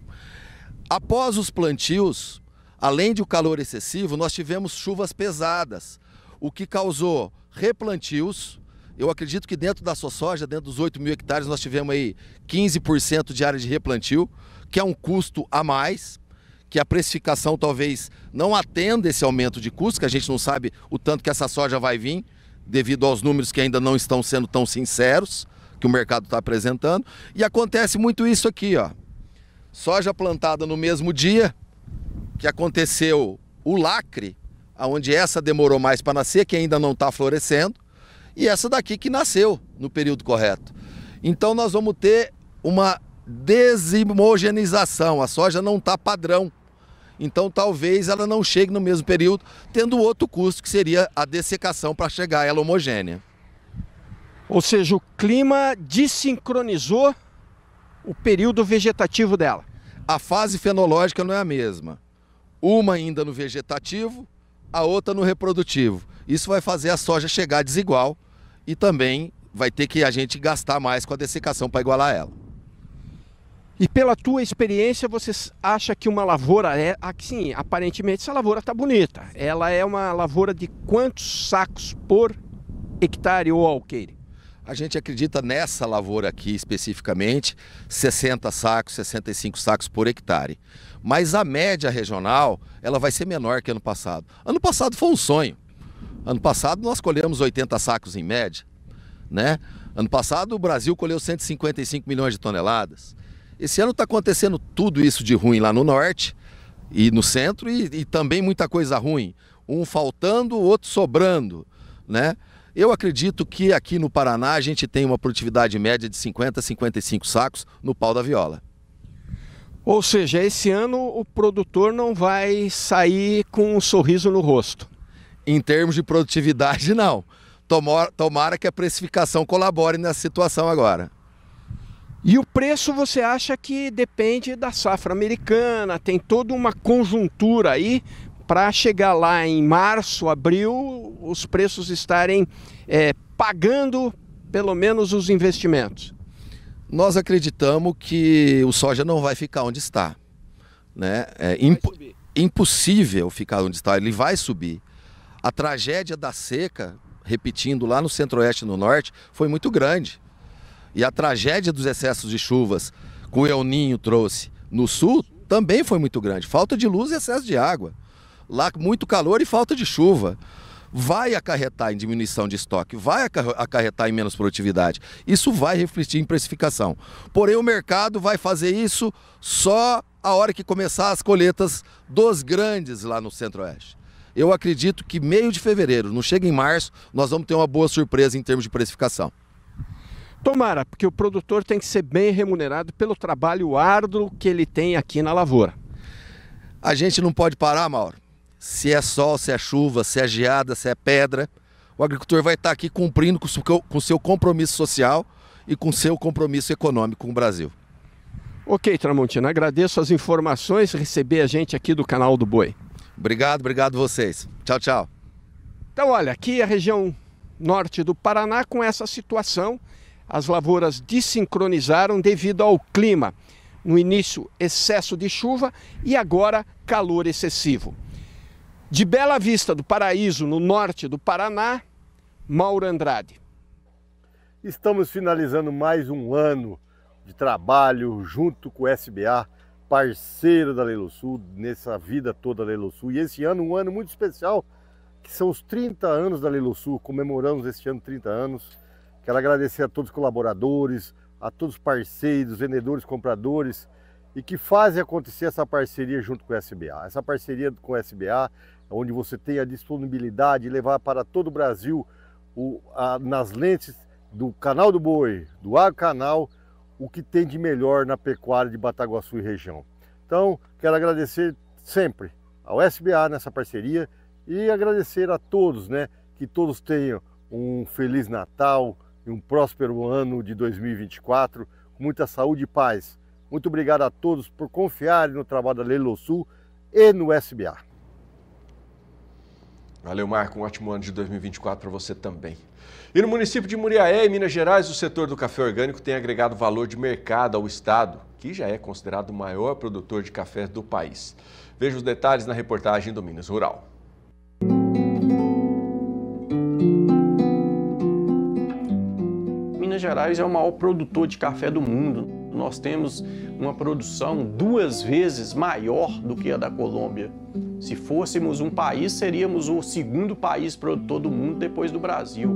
Após os plantios, além de o calor excessivo, nós tivemos chuvas pesadas, o que causou replantios. Eu acredito que dentro da AssoSoja, dentro dos oito mil hectares, nós tivemos aí quinze por cento de área de replantio, que é um custo a mais, que a precificação talvez não atenda esse aumento de custo, que a gente não sabe o tanto que essa soja vai vir, devido aos números que ainda não estão sendo tão sinceros, que o mercado está apresentando. E acontece muito isso aqui, ó. Soja plantada no mesmo dia que aconteceu o lacre, onde essa demorou mais para nascer, que ainda não está florescendo, e essa daqui que nasceu no período correto. Então nós vamos ter uma deshomogeneização, a soja não está padrão. Então talvez ela não chegue no mesmo período, tendo outro custo que seria a dessecação para chegar a ela homogênea. Ou seja, o clima desincronizou o período vegetativo dela. A fase fenológica não é a mesma. Uma ainda no vegetativo, a outra no reprodutivo. Isso vai fazer a soja chegar desigual e também vai ter que a gente gastar mais com a dessecação para igualar ela. E pela tua experiência, você acha que uma lavoura é... Sim, aparentemente essa lavoura está bonita. Ela é uma lavoura de quantos sacos por hectare ou alqueire? A gente acredita nessa lavoura aqui especificamente, sessenta sacos, sessenta e cinco sacos por hectare. Mas a média regional, ela vai ser menor que ano passado. Ano passado foi um sonho. Ano passado nós colhemos oitenta sacos em média, né? Ano passado o Brasil colheu cento e cinquenta e cinco milhões de toneladas. Esse ano está acontecendo tudo isso de ruim lá no norte e no centro e, e também muita coisa ruim. Um faltando, o outro sobrando, né? Eu acredito que aqui no Paraná a gente tem uma produtividade média de cinquenta a cinquenta e cinco sacos no pau da viola. Ou seja, esse ano o produtor não vai sair com um sorriso no rosto. Em termos de produtividade, não. tomara, tomara que a precificação colabore nessa situação agora. E o preço você acha que depende da safra americana, tem toda uma conjuntura aí para chegar lá em março, abril, os preços estarem é, pagando pelo menos os investimentos? Nós acreditamos que o soja não vai ficar onde está, né? É imp impossível ficar onde está, ele vai subir. A tragédia da seca, repetindo, lá no centro-oeste e no norte, foi muito grande. E a tragédia dos excessos de chuvas que o El Niño trouxe no sul também foi muito grande. Falta de luz e excesso de água. Lá muito calor e falta de chuva. Vai acarretar em diminuição de estoque, vai acarretar em menos produtividade. Isso vai refletir em precificação. Porém, o mercado vai fazer isso só a hora que começar as colheitas dos grandes lá no centro-oeste. Eu acredito que meio de fevereiro, não chega em março, nós vamos ter uma boa surpresa em termos de precificação. Tomara, porque o produtor tem que ser bem remunerado pelo trabalho árduo que ele tem aqui na lavoura. A gente não pode parar, Mauro. Se é sol, se é chuva, se é geada, se é pedra, o agricultor vai estar aqui cumprindo com o seu compromisso social e com o seu compromisso econômico com o Brasil. Ok, Tramontina, agradeço as informações, receber a gente aqui do Canal do Boi. Obrigado, obrigado vocês. Tchau, tchau. Então, olha, aqui a região norte do Paraná com essa situação, as lavouras desincronizaram devido ao clima. No início, excesso de chuva e agora calor excessivo. De Bela Vista do Paraíso, no norte do Paraná, Mauro Andrade. Estamos finalizando mais um ano de trabalho junto com o S B A, parceiro da Leilosul, nessa vida toda da Leilosul. E esse ano, um ano muito especial, que são os trinta anos da Leilosul. Comemoramos este ano trinta anos. Quero agradecer a todos os colaboradores, a todos os parceiros, vendedores, compradores, e que fazem acontecer essa parceria junto com o S B A. Essa parceria com o S B A, onde você tem a disponibilidade de levar para todo o Brasil, o, a, nas lentes do Canal do Boi, do Agrocanal, o que tem de melhor na pecuária de Bataguaçu e região. Então, quero agradecer sempre ao S B A nessa parceria e agradecer a todos, né, que todos tenham um Feliz Natal e um próspero ano de dois mil e vinte e quatro, com muita saúde e paz. Muito obrigado a todos por confiarem no trabalho da Leilosul e no S B A. Valeu, Marco. Um ótimo ano de dois mil e vinte e quatro para você também. E no município de Muriaé, em Minas Gerais, o setor do café orgânico tem agregado valor de mercado ao estado, que já é considerado o maior produtor de café do país. Veja os detalhes na reportagem do Minas Rural. Minas Gerais é o maior produtor de café do mundo. Nós temos uma produção duas vezes maior do que a da Colômbia. Se fôssemos um país, seríamos o segundo país produtor do mundo depois do Brasil.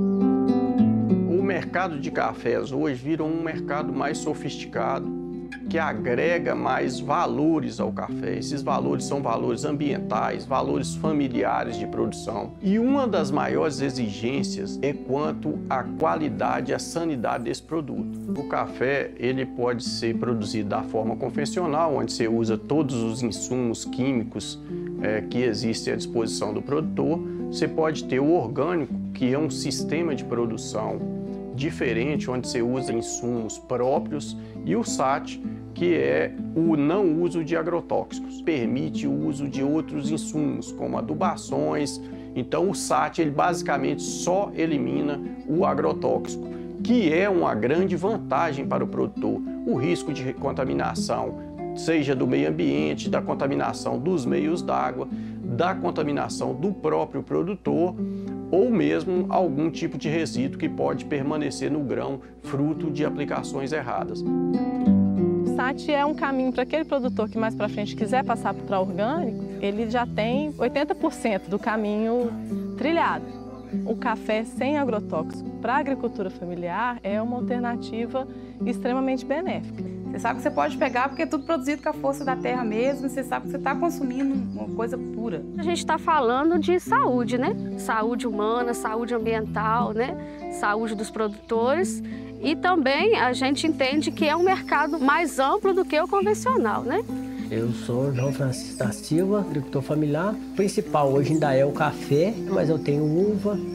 O mercado de cafés hoje virou um mercado mais sofisticado, que agrega mais valores ao café. Esses valores são valores ambientais, valores familiares de produção. E uma das maiores exigências é quanto à qualidade e à sanidade desse produto. O café, ele pode ser produzido da forma convencional, onde você usa todos os insumos químicos é, que existem à disposição do produtor. Você pode ter o orgânico, que é um sistema de produção diferente, onde você usa insumos próprios, e o S A T, que é o não uso de agrotóxicos, permite o uso de outros insumos, como adubações. Então o S A T, ele basicamente só elimina o agrotóxico, que é uma grande vantagem para o produtor. O risco de contaminação, seja do meio ambiente, da contaminação dos meios d'água, da contaminação do próprio produtor, ou mesmo algum tipo de resíduo que pode permanecer no grão, fruto de aplicações erradas. O S A T é um caminho para aquele produtor que mais para frente quiser passar para orgânico, ele já tem oitenta por cento do caminho trilhado. O café sem agrotóxico para a agricultura familiar é uma alternativa extremamente benéfica. Você sabe que você pode pegar porque é tudo produzido com a força da terra mesmo, você sabe que você está consumindo uma coisa pura. A gente está falando de saúde, né? Saúde humana, saúde ambiental, né? Saúde dos produtores. E também a gente entende que é um mercado mais amplo do que o convencional, né? Eu sou João Francisco da Silva, agricultor familiar. O principal hoje ainda é o café, mas eu tenho uva,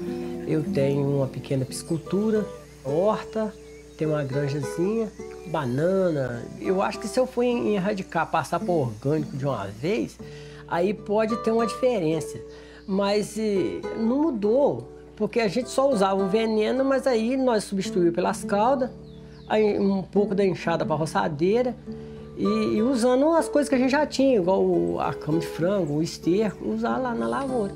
Eu tenho uma pequena piscicultura, horta, tenho uma granjazinha, banana. Eu acho que se eu for erradicar, passar para orgânico de uma vez, aí pode ter uma diferença. Mas não mudou, porque a gente só usava o veneno, mas aí nós substituímos pelas caudas, aí um pouco da enxada para a roçadeira, e, e usando as coisas que a gente já tinha, igual o, a cama de frango, o esterco, usar lá na lavoura.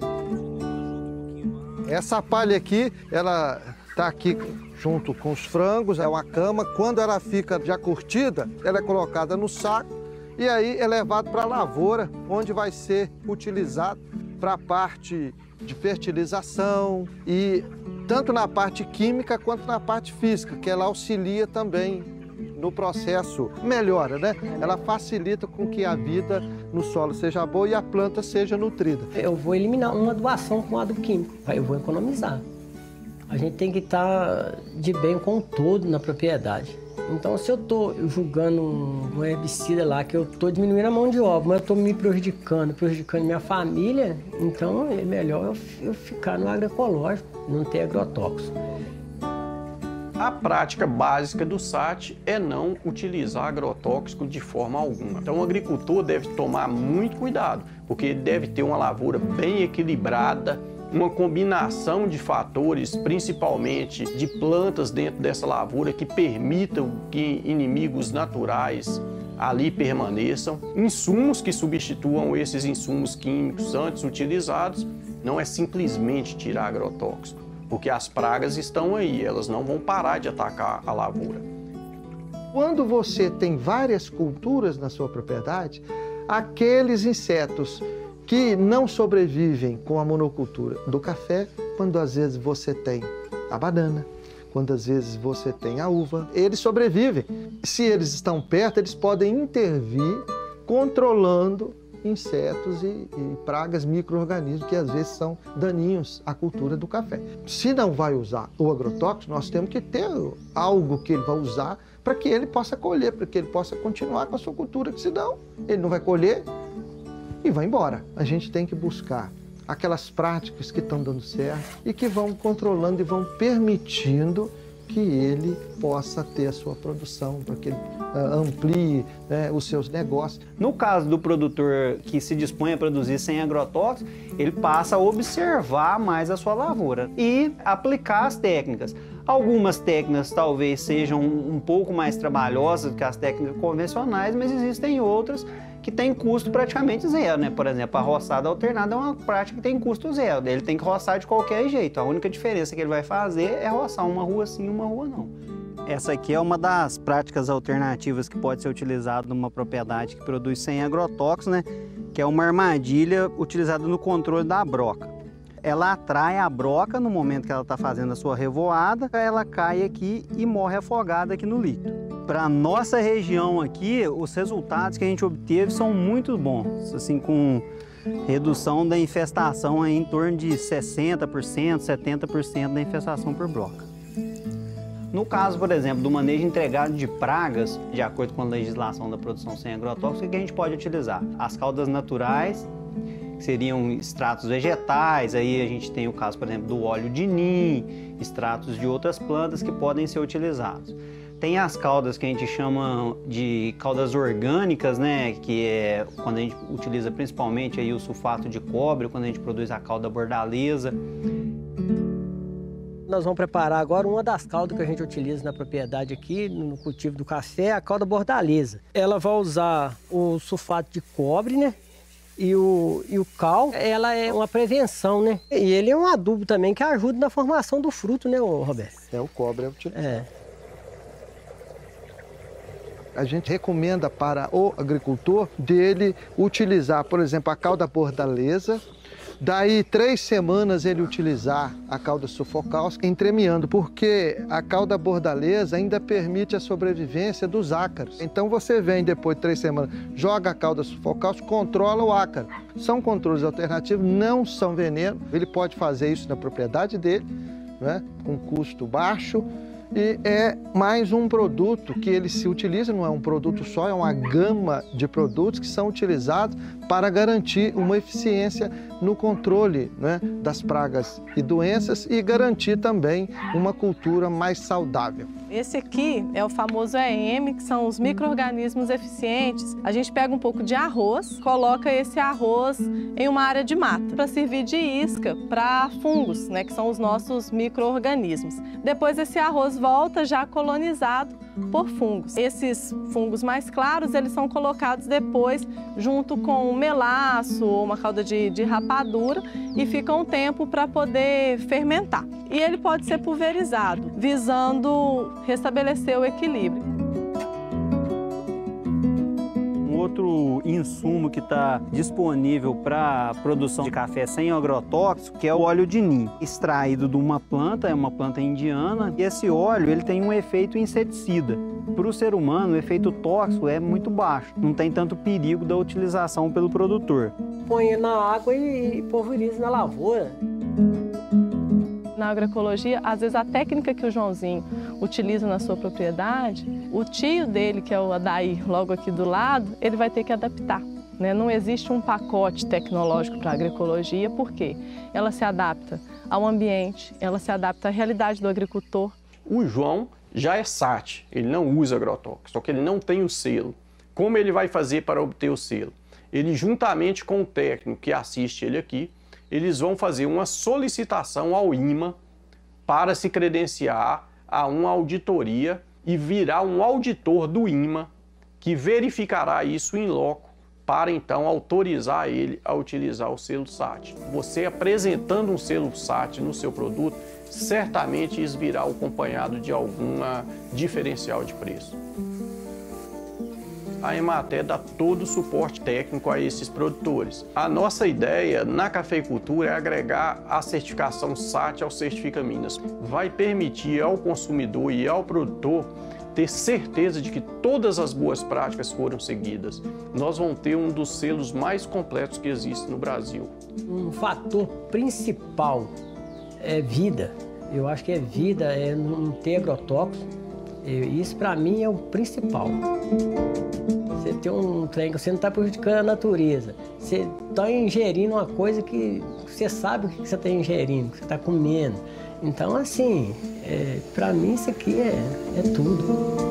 Essa palha aqui, ela está aqui junto com os frangos, é uma cama. Quando ela fica já curtida, ela é colocada no saco e aí é levado para a lavoura, onde vai ser utilizado para a parte de fertilização e tanto na parte química quanto na parte física, que ela auxilia também no processo, melhora, né? Ela facilita com que a vida no solo seja boa e a planta seja nutrida. Eu vou eliminar uma doação com adubo químico, eu vou economizar. A gente tem que estar de bem com o todo na propriedade. Então, se eu estou julgando um herbicida lá, que eu estou diminuindo a mão de obra, mas eu estou me prejudicando, prejudicando minha família, então é melhor eu, eu ficar no agroecológico, não ter agrotóxico. A prática básica do S A T é não utilizar agrotóxico de forma alguma. Então o agricultor deve tomar muito cuidado, porque ele deve ter uma lavoura bem equilibrada, uma combinação de fatores, principalmente de plantas dentro dessa lavoura, que permitam que inimigos naturais ali permaneçam. Insumos que substituam esses insumos químicos antes utilizados, não é simplesmente tirar agrotóxico, porque as pragas estão aí, elas não vão parar de atacar a lavoura. Quando você tem várias culturas na sua propriedade, aqueles insetos que não sobrevivem com a monocultura do café, quando às vezes você tem a banana, quando às vezes você tem a uva, eles sobrevivem. Se eles estão perto, eles podem intervir controlando insetos e, e pragas, micro-organismos que às vezes são daninhos à cultura do café. Se não vai usar o agrotóxico, nós temos que ter algo que ele vai usar para que ele possa colher, para que ele possa continuar com a sua cultura, que senão ele não vai colher e vai embora. A gente tem que buscar aquelas práticas que estão dando certo e que vão controlando e vão permitindo que ele possa ter a sua produção, para que ele uh, amplie, né, os seus negócios. No caso do produtor que se dispõe a produzir sem agrotóxicos, ele passa a observar mais a sua lavoura e aplicar as técnicas. Algumas técnicas talvez sejam um pouco mais trabalhosas do que as técnicas convencionais, mas existem outras que tem custo praticamente zero, né? Por exemplo, a roçada alternada é uma prática que tem custo zero. Ele tem que roçar de qualquer jeito. A única diferença que ele vai fazer é roçar uma rua sim e uma rua não. Essa aqui é uma das práticas alternativas que pode ser utilizada numa propriedade que produz sem agrotóxicos, né? Que é uma armadilha utilizada no controle da broca. Ela atrai a broca no momento que ela está fazendo a sua revoada, ela cai aqui e morre afogada aqui no líquido. Para a nossa região aqui, os resultados que a gente obteve são muito bons, assim, com redução da infestação aí em torno de sessenta por cento, setenta por cento da infestação por broca. No caso, por exemplo, do manejo integrado de pragas, de acordo com a legislação da produção sem agrotóxicos, o que a gente pode utilizar? As caudas naturais, que seriam extratos vegetais, aí a gente tem o caso, por exemplo, do óleo de nim, extratos de outras plantas que podem ser utilizados. Tem as caudas que a gente chama de caudas orgânicas, né, que é quando a gente utiliza principalmente aí o sulfato de cobre, quando a gente produz a cauda bordaleza. Nós vamos preparar agora uma das caudas que a gente utiliza na propriedade aqui, no cultivo do café, a cauda bordaleza. Ela vai usar o sulfato de cobre, né? E o, e o cal, ela é uma prevenção, né? E ele é um adubo também que ajuda na formação do fruto, né, Roberto? É, o cobre é utilizado. É. A gente recomenda para o agricultor dele utilizar, por exemplo, a cauda bordaleza, daí três semanas ele utilizar a cauda sufocal entremeando, porque a cauda bordaleza ainda permite a sobrevivência dos ácaros. Então você vem depois de três semanas, joga a cauda sufocal, controla o ácaro. São controles alternativos, não são veneno, ele pode fazer isso na propriedade dele, né, com custo baixo. E é mais um produto que ele se utiliza, não é um produto só, é uma gama de produtos que são utilizados para garantir uma eficiência no controle, né, das pragas e doenças e garantir também uma cultura mais saudável. Esse aqui é o famoso E M, que são os micro-organismos eficientes. A gente pega um pouco de arroz, coloca esse arroz em uma área de mata para servir de isca para fungos, né, que são os nossos micro-organismos. Depois esse arroz volta já colonizado por fungos. Esses fungos mais claros, eles são colocados depois junto com um melaço ou uma calda de, de rapadura e ficam um tempo para poder fermentar. E ele pode ser pulverizado, visando restabelecer o equilíbrio. Um outro insumo que está disponível para a produção de café sem agrotóxico, que é o óleo de ninho, extraído de uma planta, é uma planta indiana, e esse óleo ele tem um efeito inseticida. Para o ser humano, o efeito tóxico é muito baixo, não tem tanto perigo da utilização pelo produtor. Põe na água e pulveriza na lavoura. Na agroecologia, às vezes a técnica que o Joãozinho utiliza na sua propriedade, o tio dele, que é o Adair, logo aqui do lado, ele vai ter que adaptar. Né? Não existe um pacote tecnológico para a agroecologia, porque ela se adapta ao ambiente, ela se adapta à realidade do agricultor. O João já é S A T, ele não usa agrotóxico, só que ele não tem o selo. Como ele vai fazer para obter o selo? Ele, juntamente com o técnico que assiste ele aqui, eles vão fazer uma solicitação ao I M A para se credenciar a uma auditoria e virar um auditor do I M A que verificará isso in loco para então autorizar ele a utilizar o selo S A T. Você apresentando um selo S A T no seu produto, certamente isso virá acompanhado de alguma diferencial de preço. A Emater dá todo o suporte técnico a esses produtores. A nossa ideia na cafeicultura é agregar a certificação S A T ao Certifica Minas. Vai permitir ao consumidor e ao produtor ter certeza de que todas as boas práticas foram seguidas. Nós vamos ter um dos selos mais completos que existe no Brasil. Um fator principal é vida. Eu acho que é vida, é não ter agrotóxico. Isso para mim é o principal. Você tem um trem que você não está prejudicando a natureza. Você está ingerindo uma coisa que você sabe o que você está ingerindo, que você está comendo. Então, assim, é, para mim isso aqui é, é tudo.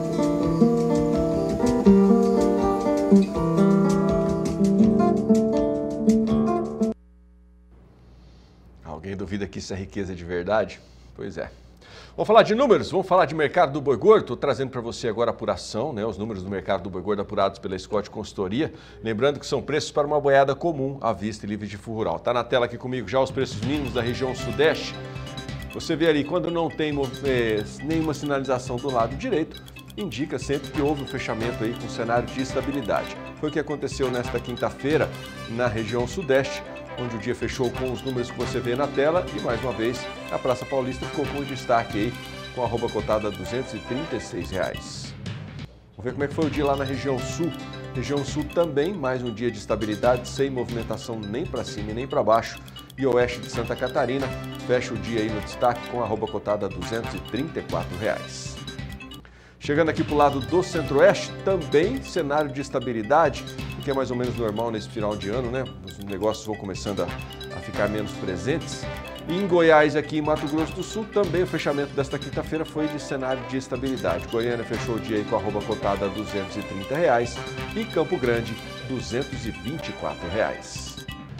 Alguém duvida que isso é riqueza de verdade? Pois é. Vamos falar de números, vamos falar de mercado do boi gordo. Estou trazendo para você agora a apuração, né? Os números do mercado do boi gordo apurados pela Scott Consultoria. Lembrando que são preços para uma boiada comum, à vista e livre de furo rural. Está na tela aqui comigo já os preços mínimos da região sudeste. Você vê ali, quando não tem é, nenhuma sinalização do lado direito, indica sempre que houve um fechamento aí com cenário de estabilidade. Foi o que aconteceu nesta quinta-feira na região sudeste, onde o dia fechou com os números que você vê na tela e, mais uma vez, a Praça Paulista ficou com destaque aí, com a arroba cotada a duzentos e trinta e seis reais. Vamos ver como é que foi o dia lá na região sul. Região sul também, mais um dia de estabilidade, sem movimentação nem para cima e nem para baixo. E oeste de Santa Catarina fecha o dia aí no destaque com a arroba cotada a duzentos e trinta e quatro reais. Chegando aqui para o lado do centro-oeste, também cenário de estabilidade, o que é mais ou menos normal nesse final de ano, né? Os negócios vão começando a, a ficar menos presentes. E em Goiás, aqui em Mato Grosso do Sul, também o fechamento desta quinta-feira foi de cenário de estabilidade. Goiânia fechou o dia aí com a arroba cotada a duzentos e trinta reais e Campo Grande, duzentos e vinte e quatro reais.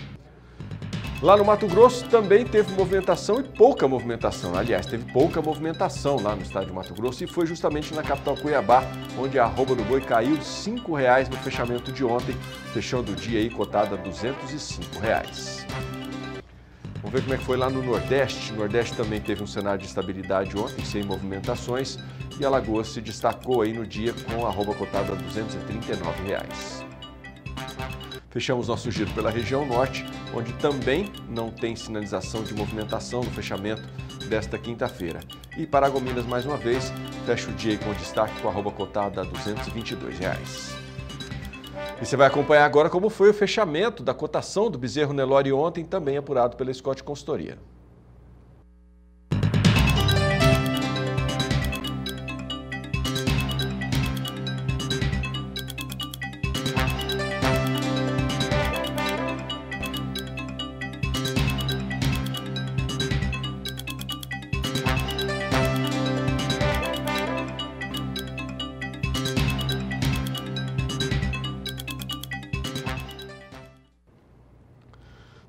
Lá no Mato Grosso também teve movimentação e pouca movimentação. Aliás, teve pouca movimentação lá no estado de Mato Grosso e foi justamente na capital Cuiabá, onde a arroba do boi caiu cinco reais no fechamento de ontem, fechando o dia aí cotada a duzentos e cinco reais. Vamos ver como é que foi lá no Nordeste. O Nordeste também teve um cenário de estabilidade ontem, sem movimentações, e Alagoas se destacou aí no dia com a arroba cotada a duzentos e trinta e nove reais. Fechamos nosso giro pela região norte, onde também não tem sinalização de movimentação no fechamento desta quinta-feira. E Paragominas, mais uma vez, fecha o dia com destaque com a arroba cotada a duzentos e vinte e dois reais. E você vai acompanhar agora como foi o fechamento da cotação do bezerro Nelore ontem, também apurado pela Scott Consultoria.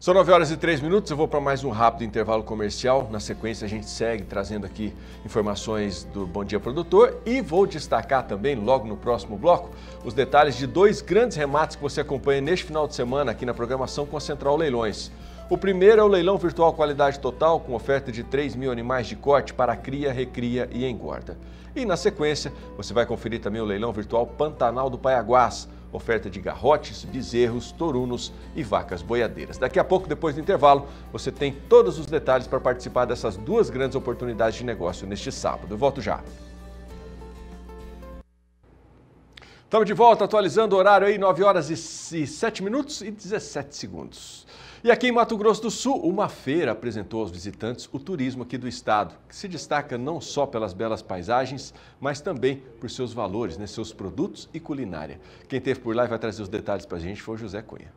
São nove horas e três minutos, eu vou para mais um rápido intervalo comercial. Na sequência a gente segue trazendo aqui informações do Bom Dia Produtor e vou destacar também, logo no próximo bloco, os detalhes de dois grandes remates que você acompanha neste final de semana aqui na programação com a Central Leilões. O primeiro é o leilão virtual qualidade total, com oferta de três mil animais de corte para cria, recria e engorda. E na sequência, você vai conferir também o leilão virtual Pantanal do Paiaguás, oferta de garrotes, bezerros, torunos e vacas boiadeiras. Daqui a pouco, depois do intervalo, você tem todos os detalhes para participar dessas duas grandes oportunidades de negócio neste sábado. Eu volto já. Estamos de volta, atualizando o horário aí, nove horas e sete minutos e dezessete segundos. E aqui em Mato Grosso do Sul, uma feira apresentou aos visitantes o turismo aqui do estado, que se destaca não só pelas belas paisagens, mas também por seus valores, né, seus produtos e culinária. Quem esteve por lá e vai trazer os detalhes para a gente foi o José Cunha.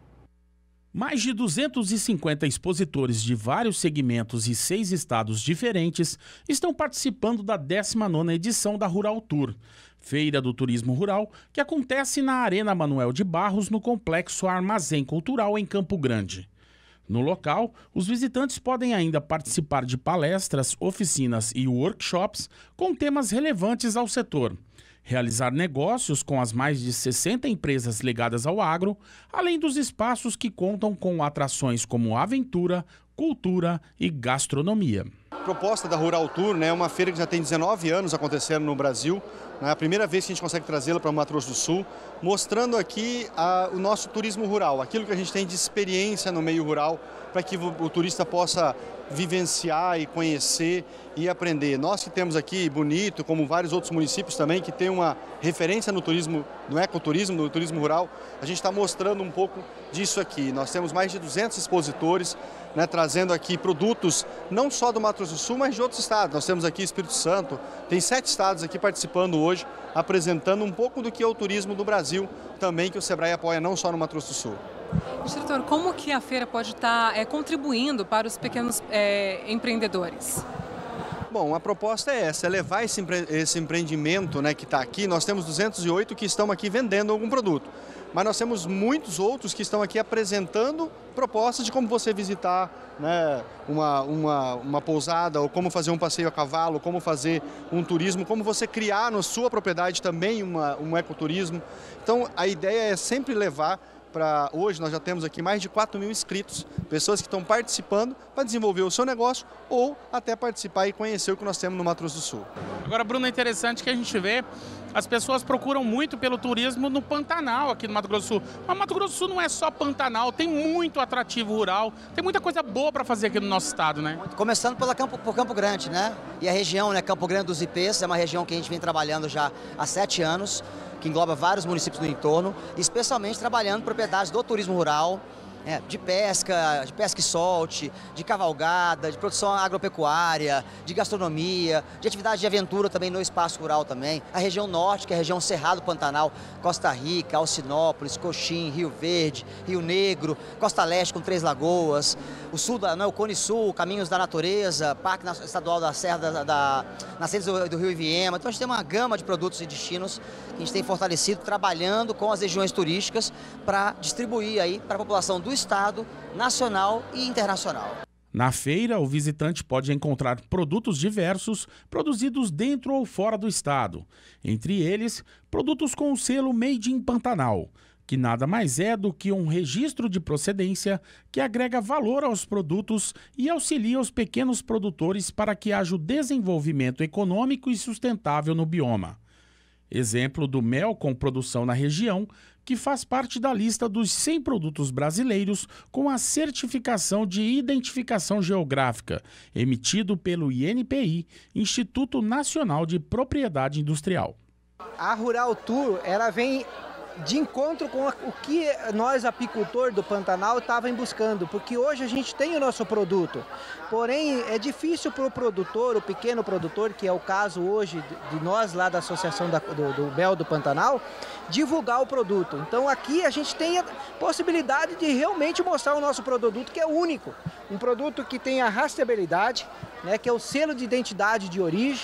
Mais de duzentos e cinquenta expositores de vários segmentos e seis estados diferentes estão participando da décima nona edição da Rural Tour, Feira do Turismo Rural, que acontece na Arena Manuel de Barros, no Complexo Armazém Cultural, em Campo Grande. No local, os visitantes podem ainda participar de palestras, oficinas e workshops com temas relevantes ao setor, realizar negócios com as mais de sessenta empresas ligadas ao agro, além dos espaços que contam com atrações como aventura, cultura e gastronomia. A proposta da Rural Tour, né, é uma feira que já tem dezenove anos acontecendo no Brasil. É a primeira vez que a gente consegue trazê-la para o Mato Grosso do Sul, mostrando aqui a, o nosso turismo rural, aquilo que a gente tem de experiência no meio rural, para que o, o turista possa vivenciar e conhecer e aprender. Nós que temos aqui Bonito, como vários outros municípios também, que tem uma referência no turismo, no ecoturismo, no turismo rural, a gente está mostrando um pouco disso aqui. Nós temos mais de duzentos expositores, né, trazendo aqui produtos não só do Mato Grosso do Sul, mas de outros estados. Nós temos aqui Espírito Santo, tem sete estados aqui participando hoje, apresentando um pouco do que é o turismo do Brasil, também que o Sebrae apoia não só no Mato Grosso do Sul. Diretor, como que a feira pode estar é, contribuindo para os pequenos é, empreendedores? Bom, a proposta é essa, é levar esse, empre esse empreendimento, né, que está aqui. Nós temos duzentos e oito que estão aqui vendendo algum produto, mas nós temos muitos outros que estão aqui apresentando propostas de como você visitar, né, uma, uma, uma pousada, ou como fazer um passeio a cavalo, como fazer um turismo, como você criar na sua propriedade também uma, um ecoturismo. Então a ideia é sempre levar para... Hoje nós já temos aqui mais de quatro mil inscritos, pessoas que estão participando para desenvolver o seu negócio ou até participar e conhecer o que nós temos no Mato Grosso do Sul. Agora, Bruno, é interessante que a gente vê, as pessoas procuram muito pelo turismo no Pantanal aqui no Mato Grosso do Sul. Mas Mato Grosso do Sul não é só Pantanal, tem muito atrativo rural, tem muita coisa boa para fazer aqui no nosso estado, né? Começando pela Campo, por Campo Grande, né? E a região, né, Campo Grande dos Ipês, é uma região que a gente vem trabalhando já há sete anos, que engloba vários municípios no entorno, especialmente trabalhando propriedades do turismo rural, É, de pesca, de pesca e solte, de cavalgada, de produção agropecuária, de gastronomia, de atividade de aventura também no espaço rural também. A região norte, que é a região Cerrado Pantanal, Costa Rica, Alcinópolis, Coxim, Rio Verde, Rio Negro, Costa Leste com Três Lagoas, o sul, da, não, o Cone Sul, Caminhos da Natureza, Parque Estadual da Serra da, da Nascentes do, do Rio Iviema. Então a gente tem uma gama de produtos e destinos que a gente tem fortalecido trabalhando com as regiões turísticas para distribuir aí para a população do estado, nacional e internacional. Na feira, o visitante pode encontrar produtos diversos produzidos dentro ou fora do estado. Entre eles, produtos com o selo Made in Pantanal, que nada mais é do que um registro de procedência que agrega valor aos produtos e auxilia os pequenos produtores para que haja o desenvolvimento econômico e sustentável no bioma. Exemplo do mel com produção na região, que faz parte da lista dos cem produtos brasileiros com a certificação de identificação geográfica, emitido pelo I N P I, Instituto Nacional de Propriedade Industrial. A Rural Tour, ela vem de encontro com o que nós, apicultores do Pantanal, estávamos buscando, porque hoje a gente tem o nosso produto, porém é difícil para o produtor, o pequeno produtor, que é o caso hoje de nós lá da Associação da, do, do Mel do Pantanal, divulgar o produto. Então aqui a gente tem a possibilidade de realmente mostrar o nosso produto, que é único, um produto que tem a rastreabilidade, né, que é o selo de identidade de origem,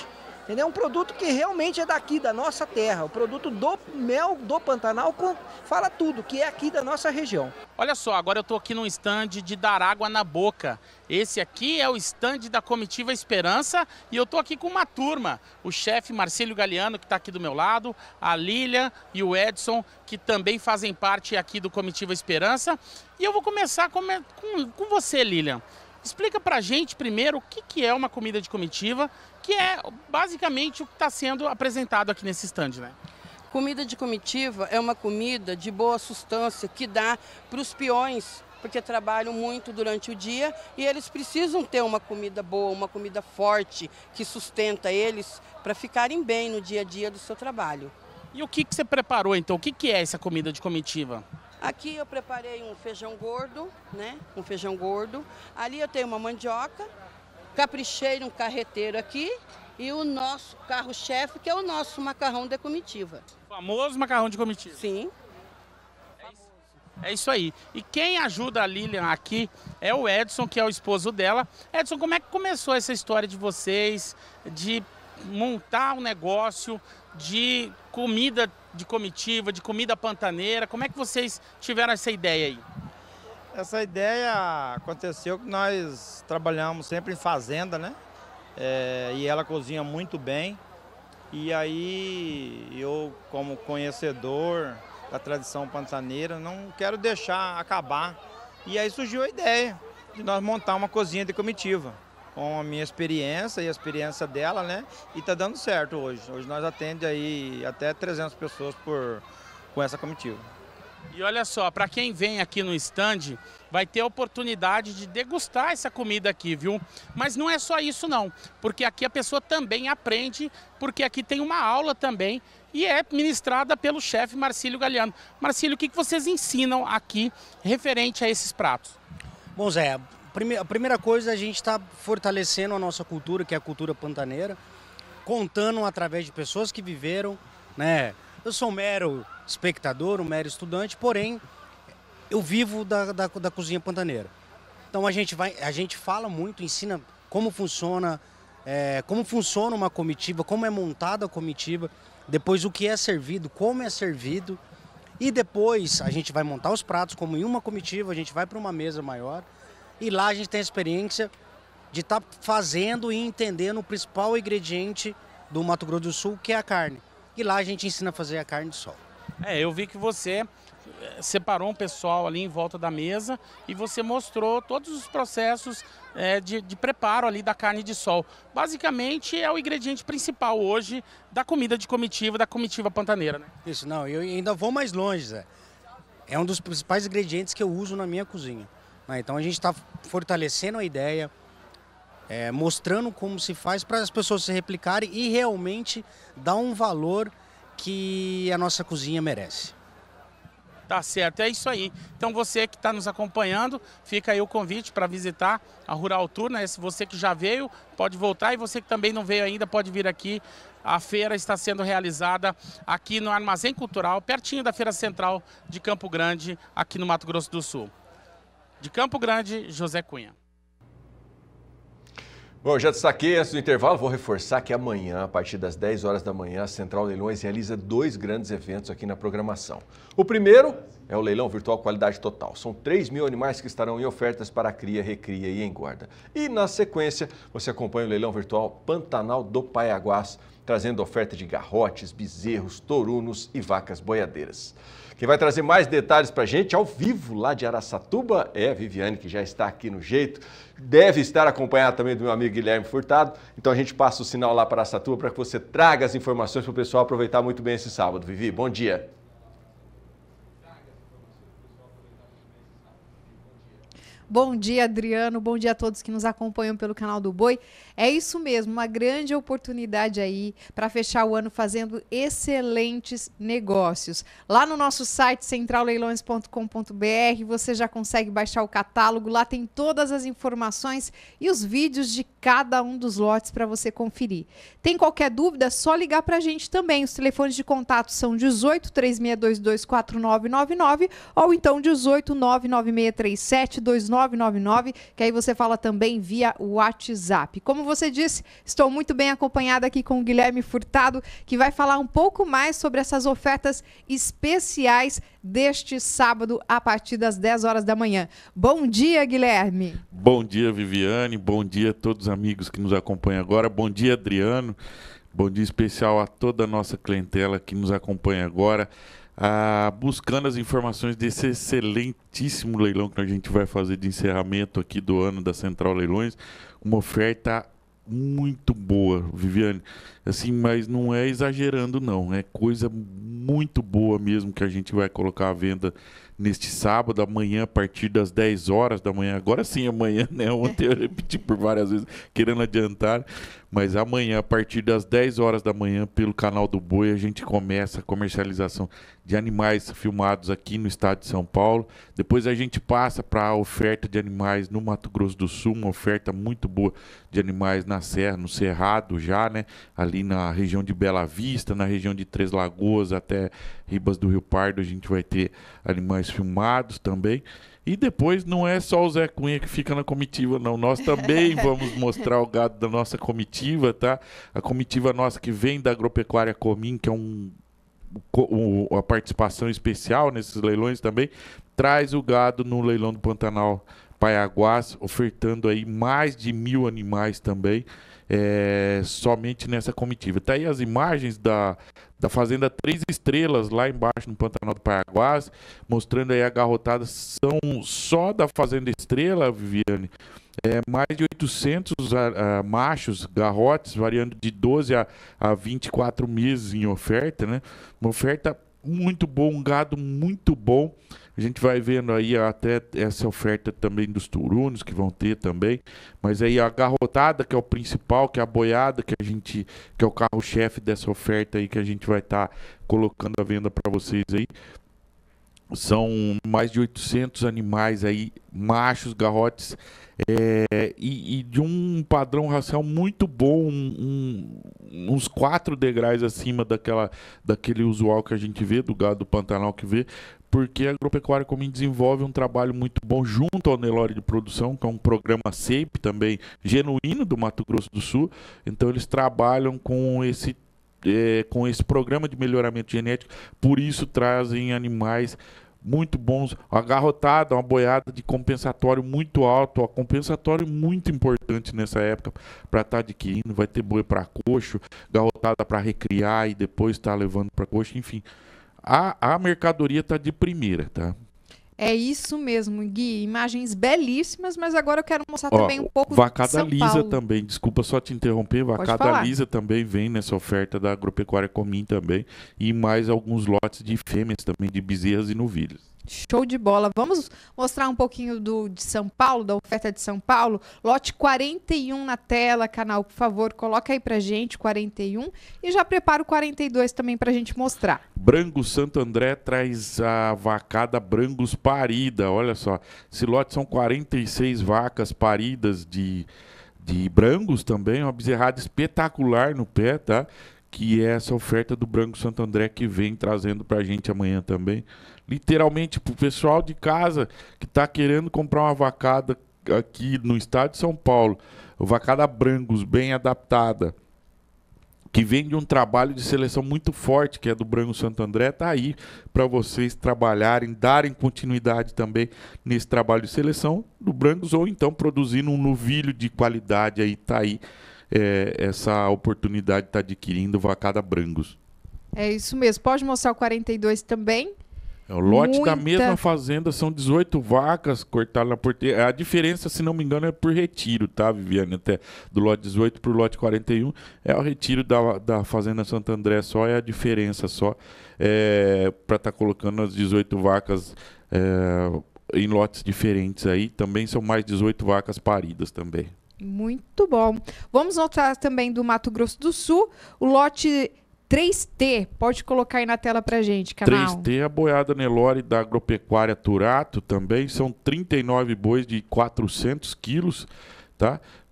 Entendeu? É um produto que realmente é daqui, da nossa terra. O produto do mel do Pantanal fala tudo, que é aqui da nossa região. Olha só, agora eu estou aqui num stand de dar água na boca. Esse aqui é o stand da Comitiva Esperança e eu estou aqui com uma turma. O chefe Marcílio Galiano, que está aqui do meu lado, a Lília e o Edson, que também fazem parte aqui do Comitiva Esperança. E eu vou começar com, com, com você, Lília. Explica pra gente primeiro o que, que é uma comida de comitiva, que é basicamente o que está sendo apresentado aqui nesse stand, né? Comida de comitiva é uma comida de boa sustância que dá para os peões, porque trabalham muito durante o dia e eles precisam ter uma comida boa, uma comida forte, que sustenta eles para ficarem bem no dia a dia do seu trabalho. E o que, que você preparou então? O que, que é essa comida de comitiva? Aqui eu preparei um feijão gordo, né? Um feijão gordo. Ali eu tenho uma mandioca, caprichei num carreteiro aqui e o nosso carro-chefe, que é o nosso macarrão de comitiva. O famoso macarrão de comitiva. Sim. É isso, é isso aí. E quem ajuda a Lilian aqui é o Edson, que é o esposo dela. Edson, como é que começou essa história de vocês, de montar um negócio de comida de comitiva, de comida pantaneira? Como é que vocês tiveram essa ideia aí? Essa ideia aconteceu que nós trabalhamos sempre em fazenda, né? É, e ela cozinha muito bem. E aí eu, como conhecedor da tradição pantaneira, não quero deixar acabar. E aí surgiu a ideia de nós montar uma cozinha de comitiva, com a minha experiência e a experiência dela, né? E tá dando certo hoje. Hoje nós atendemos aí até trezentas pessoas por, com essa comitiva. E olha só, para quem vem aqui no stand, vai ter a oportunidade de degustar essa comida aqui, viu? Mas não é só isso não, porque aqui a pessoa também aprende, porque aqui tem uma aula também e é ministrada pelo chefe Marcílio Galiano. Marcílio, o que vocês ensinam aqui referente a esses pratos? Bom, Zé, a primeira coisa, a gente está fortalecendo a nossa cultura, que é a cultura pantaneira, contando através de pessoas que viveram, né? Eu sou um mero espectador, um mero estudante, porém, eu vivo da, da, da cozinha pantaneira. Então a gente, vai, a gente fala muito, ensina como funciona, é, como funciona uma comitiva, como é montada a comitiva, depois o que é servido, como é servido, e depois a gente vai montar os pratos, como em uma comitiva, a gente vai para uma mesa maior, e lá a gente tem a experiência de estar tá fazendo e entendendo o principal ingrediente do Mato Grosso do Sul, que é a carne. E lá a gente ensina a fazer a carne de sol. É, eu vi que você separou um pessoal ali em volta da mesa e você mostrou todos os processos é, de, de preparo ali da carne de sol. Basicamente é o ingrediente principal hoje da comida de comitiva, da comitiva pantaneira, né? Isso, não, eu ainda vou mais longe, Zé. É um dos principais ingredientes que eu uso na minha cozinha. Então a gente está fortalecendo a ideia, é, mostrando como se faz para as pessoas se replicarem e realmente dar um valor que a nossa cozinha merece. Tá certo, é isso aí. Então você que está nos acompanhando, fica aí o convite para visitar a Rural Tour, né? Se você que já veio, pode voltar, e você que também não veio ainda, pode vir aqui. A feira está sendo realizada aqui no Armazém Cultural, pertinho da Feira Central de Campo Grande, aqui no Mato Grosso do Sul. De Campo Grande, José Cunha. Bom, já destaquei antes do intervalo, vou reforçar que amanhã, a partir das dez horas da manhã, a Central Leilões realiza dois grandes eventos aqui na programação. O primeiro é o Leilão Virtual Qualidade Total. São três mil animais que estarão em ofertas para cria, recria e engorda. E na sequência, você acompanha o Leilão Virtual Pantanal do Paiaguás, trazendo oferta de garrotes, bezerros, tourunos e vacas boiadeiras. Quem vai trazer mais detalhes para a gente ao vivo lá de Araçatuba é a Viviane, que já está aqui no jeito. Deve estar acompanhada também do meu amigo Guilherme Furtado. Então a gente passa o sinal lá para Araçatuba para que você traga as informações para o pessoal aproveitar muito bem esse sábado. Vivi, bom dia. Bom dia, Adriano. Bom dia a todos que nos acompanham pelo canal do Boi. É isso mesmo, uma grande oportunidade aí para fechar o ano fazendo excelentes negócios. Lá no nosso site central leilões ponto com ponto br você já consegue baixar o catálogo. Lá tem todas as informações e os vídeos de cada um dos lotes para você conferir. Tem qualquer dúvida, é só ligar para a gente também. Os telefones de contato são dezoito, três seis dois dois, quatro nove nove nove ou então dezoito, nove nove seis três sete, dois nove nove nove nove, que aí você fala também via WhatsApp. Como você disse, estou muito bem acompanhada aqui com o Guilherme Furtado, que vai falar um pouco mais sobre essas ofertas especiais deste sábado a partir das dez horas da manhã. Bom dia, Guilherme. Bom dia, Viviane. Bom dia a todos os amigos que nos acompanham agora. Bom dia, Adriano. Bom dia especial a toda a nossa clientela que nos acompanha agora, ah, buscando as informações desse excelentíssimo leilão que a gente vai fazer de encerramento aqui do ano da Central Leilões. Uma oferta muito boa, Viviane, assim, mas não é exagerando não, é coisa muito boa mesmo que a gente vai colocar à venda neste sábado, amanhã a partir das dez horas da manhã, agora sim amanhã, né, ontem eu repeti por várias vezes, querendo adiantar, mas amanhã a partir das dez horas da manhã pelo canal do Boi a gente começa a comercialização de animais filmados aqui no estado de São Paulo, depois a gente passa para a oferta de animais no Mato Grosso do Sul, uma oferta muito boa de animais na Serra, no Cerrado já, né, ali na região de Bela Vista, na região de Três Lagoas até Ribas do Rio Pardo a gente vai ter animais filmados também. E depois não é só o Zé Cunha que fica na comitiva, não. Nós também vamos mostrar o gado da nossa comitiva, tá? A comitiva nossa que vem da Agropecuária Comim, que é um, um, uma participação especial nesses leilões também, traz o gado no leilão do Pantanal Paiaguás, ofertando aí mais de mil animais também, é, somente nessa comitiva. Tá aí as imagens da, da Fazenda Três Estrelas, lá embaixo no Pantanal do Paiaguás, mostrando aí a garrotada. São só da Fazenda Estrela, Viviane, é, mais de oitocentos uh, uh, machos, garrotes, variando de doze a, a vinte e quatro meses em oferta, né? Uma oferta muito boa, um gado muito bom. A gente vai vendo aí até essa oferta também dos turunos que vão ter também, mas aí a garrotada, que é o principal, que é a boiada, que a gente, que é o carro-chefe dessa oferta aí que a gente vai estar tá colocando à venda para vocês aí. São mais de oitocentos animais aí, machos, garrotes, é, e, e de um padrão racial muito bom, um, um, uns quatro degraus acima daquela, daquele usual que a gente vê, do gado do Pantanal que vê, porque a Agropecuária Comim desenvolve um trabalho muito bom junto ao Nelore de Produção, que é um programa S E I P também genuíno do Mato Grosso do Sul. Então eles trabalham com esse, é, com esse programa de melhoramento genético, por isso trazem animais muito bons, a garrotada, uma boiada de compensatório muito alto, ó, compensatório muito importante nessa época para estar tá adquirindo, vai ter boi para coxo, garrotada para recriar e depois estar tá levando para coxo, enfim. A, a mercadoria está de primeira, tá? É isso mesmo, Gui. Imagens belíssimas, mas agora eu quero mostrar Ó, também um pouco vacada de São lisa Paulo. Também, desculpa só te interromper, vacada lisa também vem nessa oferta da Agropecuária Comim também, e mais alguns lotes de fêmeas também, de bezerras e novilhas. Show de bola. Vamos mostrar um pouquinho do, de São Paulo, da oferta de São Paulo. Lote quarenta e um na tela, canal, por favor, coloca aí pra gente, quarenta e um, e já prepara o quarenta e dois também pra gente mostrar. Brangus Santo André traz a vacada Brangus parida, olha só, esse lote são quarenta e seis vacas paridas de, de Brangus também, uma bezerrada espetacular no pé, tá? Que é essa oferta do Brangus Santo André que vem trazendo pra gente amanhã também. Literalmente, pro pessoal de casa que tá querendo comprar uma vacada aqui no estado de São Paulo, vacada Brangus bem adaptada, que vem de um trabalho de seleção muito forte, que é do Brangus Santo André, tá aí para vocês trabalharem, darem continuidade também nesse trabalho de seleção do Brangus, ou então produzindo um novilho de qualidade, aí tá aí é, essa oportunidade de estar tá adquirindo vacada Brangus. É isso mesmo. Pode mostrar o quarenta e dois também? É, o lote Muita... da mesma fazenda são dezoito vacas cortadas na porteira. A diferença, se não me engano, é por retiro, tá, Viviane? Até do lote dezoito para o lote quarenta e um. É o retiro da, da Fazenda Santo André só, é a diferença só. É, para estar tá colocando as dezoito vacas é, em lotes diferentes aí. Também são mais dezoito vacas paridas também. Muito bom. Vamos mostrar também do Mato Grosso do Sul, o lote três T, pode colocar aí na tela pra gente, canal. três T, a boiada Nelore da Agropecuária Turato também, são trinta e nove bois de quatrocentos quilos, tá?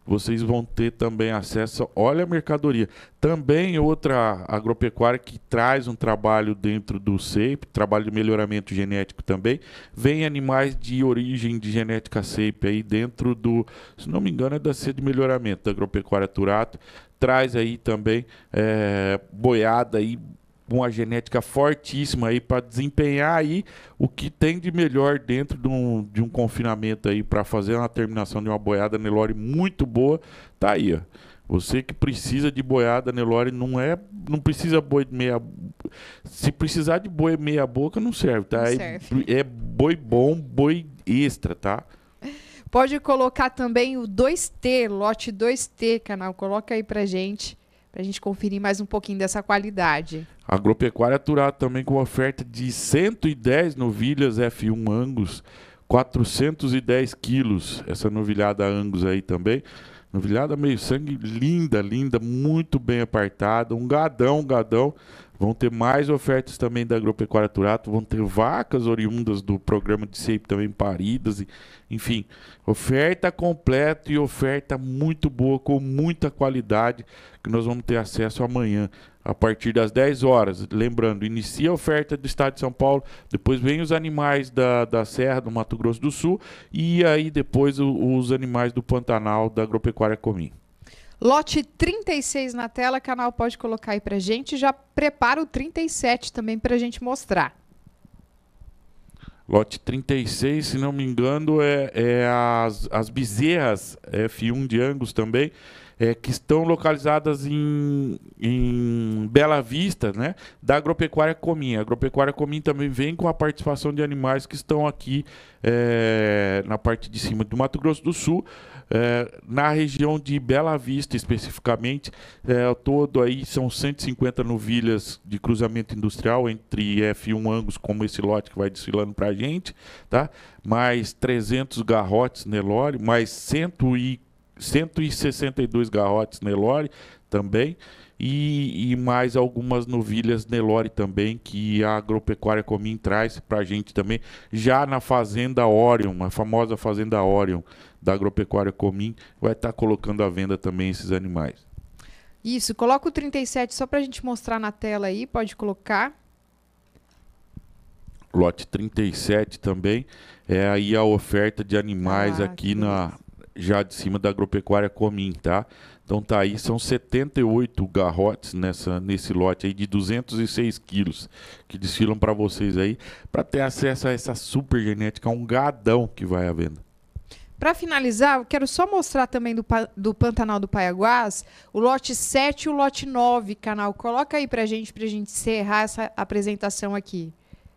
vocês vão ter também acesso, olha a mercadoria. Também outra agropecuária que traz um trabalho dentro do S E I P, trabalho de melhoramento genético também, vem animais de origem de genética S E I P aí dentro do, se não me engano, é da C de melhoramento da agropecuária Turato, traz aí também é, boiada aí, uma genética fortíssima aí para desempenhar aí o que tem de melhor dentro de um, de um confinamento aí para fazer uma terminação de uma boiada Nelore muito boa, tá aí, ó. Você que precisa de boiada Nelore não é, não precisa boi meia, se precisar de boi meia boca não serve, tá? Não é, serve. é boi bom, boi extra, tá? Pode colocar também o dois T, lote dois T, canal, coloca aí pra gente. Para a gente conferir mais um pouquinho dessa qualidade. Agropecuária Turato também com oferta de cento e dez novilhas F um Angus, quatrocentos e dez quilos. Essa novilhada Angus aí também. Novilhada meio sangue, linda, linda, muito bem apartada. Um gadão, um gadão. Vão ter mais ofertas também da Agropecuária Turato. Vão ter vacas oriundas do programa de S E I P também paridas. E, enfim, oferta completa e oferta muito boa, com muita qualidade, que nós vamos ter acesso amanhã, a partir das dez horas. Lembrando, inicia a oferta do estado de São Paulo, depois vem os animais da, da Serra, do Mato Grosso do Sul, e aí depois o, os animais do Pantanal, da Agropecuária Comim. Lote trinta e seis na tela, canal pode colocar aí pra gente. Já prepara o trinta e sete também pra gente mostrar. Lote trinta e seis, se não me engano, é, é as, as bezerras F um de Angus também, é, que estão localizadas em, em Bela Vista, né, da Agropecuária Comim. A Agropecuária Comim também vem com a participação de animais que estão aqui é, na parte de cima do Mato Grosso do Sul, é, na região de Bela Vista especificamente. É, todo aí são cento e cinquenta novilhas de cruzamento industrial entre F um Angus, como esse lote que vai desfilando para a gente, tá? Mais trezentos garrotes Nelore, mais cento e sessenta e dois garrotes Nelore também, e, e mais algumas novilhas Nelore também, que a Agropecuária Comim traz para a gente também, já na Fazenda Orion, a famosa Fazenda Orion da Agropecuária Comim, vai estar tá colocando à venda também esses animais. Isso, coloca o trinta e sete só para a gente mostrar na tela aí, pode colocar. Lote trinta e sete também, é aí a oferta de animais ah, aqui na... já de cima da Agropecuária Comim, tá? Então tá aí, são setenta e oito garrotes nessa, nesse lote aí de duzentos e seis quilos, que desfilam para vocês aí, para ter acesso a essa super genética, um gadão que vai à venda. Para finalizar, eu quero só mostrar também do, do Pantanal do Paiaguás, o lote sete e o lote nove, canal. Coloca aí pra gente, pra gente encerrar essa apresentação aqui.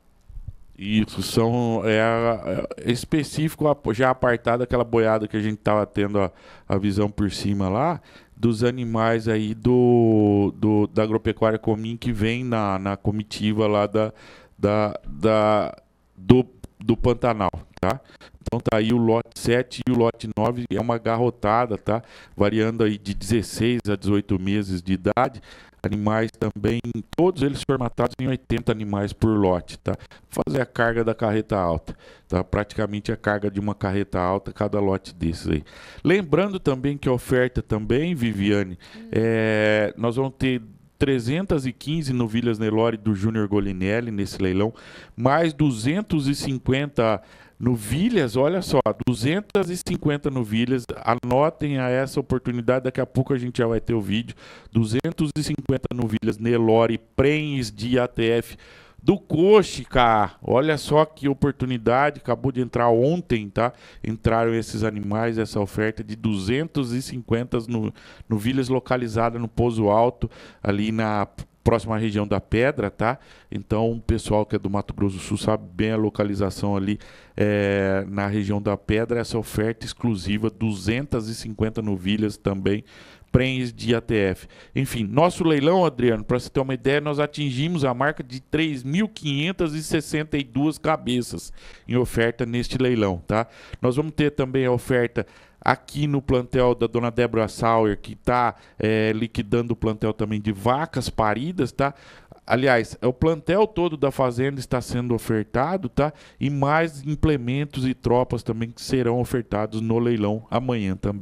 Isso, são é, é específico, já apartado aquela boiada que a gente estava tendo a, a visão por cima lá, dos animais aí do, do, da Agropecuária Comim que vem na, na comitiva lá da, da, da, do, do Pantanal, tá? Então tá aí o lote sete e o lote nove, é uma garrotada, tá? Variando aí de dezesseis a dezoito meses de idade. Animais também, todos eles formatados em oitenta animais por lote, tá? Fazer a carga da carreta alta, tá? Praticamente a carga de uma carreta alta cada lote desses aí. Lembrando também que a oferta também, Viviane, hum. é, nós vamos ter trezentas e quinze novilhas Nelore do Júnior Golinelli nesse leilão, mais duzentos e cinquenta novilhas, olha só, duzentas e cinquenta novilhas, anotem a essa oportunidade, daqui a pouco a gente já vai ter o vídeo, duzentas e cinquenta novilhas Nelore prenhes de A T F do Coche, cara, olha só que oportunidade, acabou de entrar ontem, tá? Entraram esses animais, essa oferta de duzentas e cinquenta no, novilhas localizadas no Pouso Alto, ali na próxima região da Pedra, tá? Então, o pessoal que é do Mato Grosso do Sul sabe bem a localização ali é, na região da Pedra, essa oferta exclusiva, duzentas e cinquenta novilhas também, prenhes de A T F. Enfim, nosso leilão, Adriano, para você ter uma ideia, nós atingimos a marca de três mil quinhentas e sessenta e duas cabeças em oferta neste leilão, tá? Nós vamos ter também a oferta aqui no plantel da dona Débora Sauer, que está é, liquidando o plantel também de vacas paridas, tá? Aliás, o plantel todo da fazenda está sendo ofertado, tá? E mais implementos e tropas também que serão ofertados no leilão amanhã também.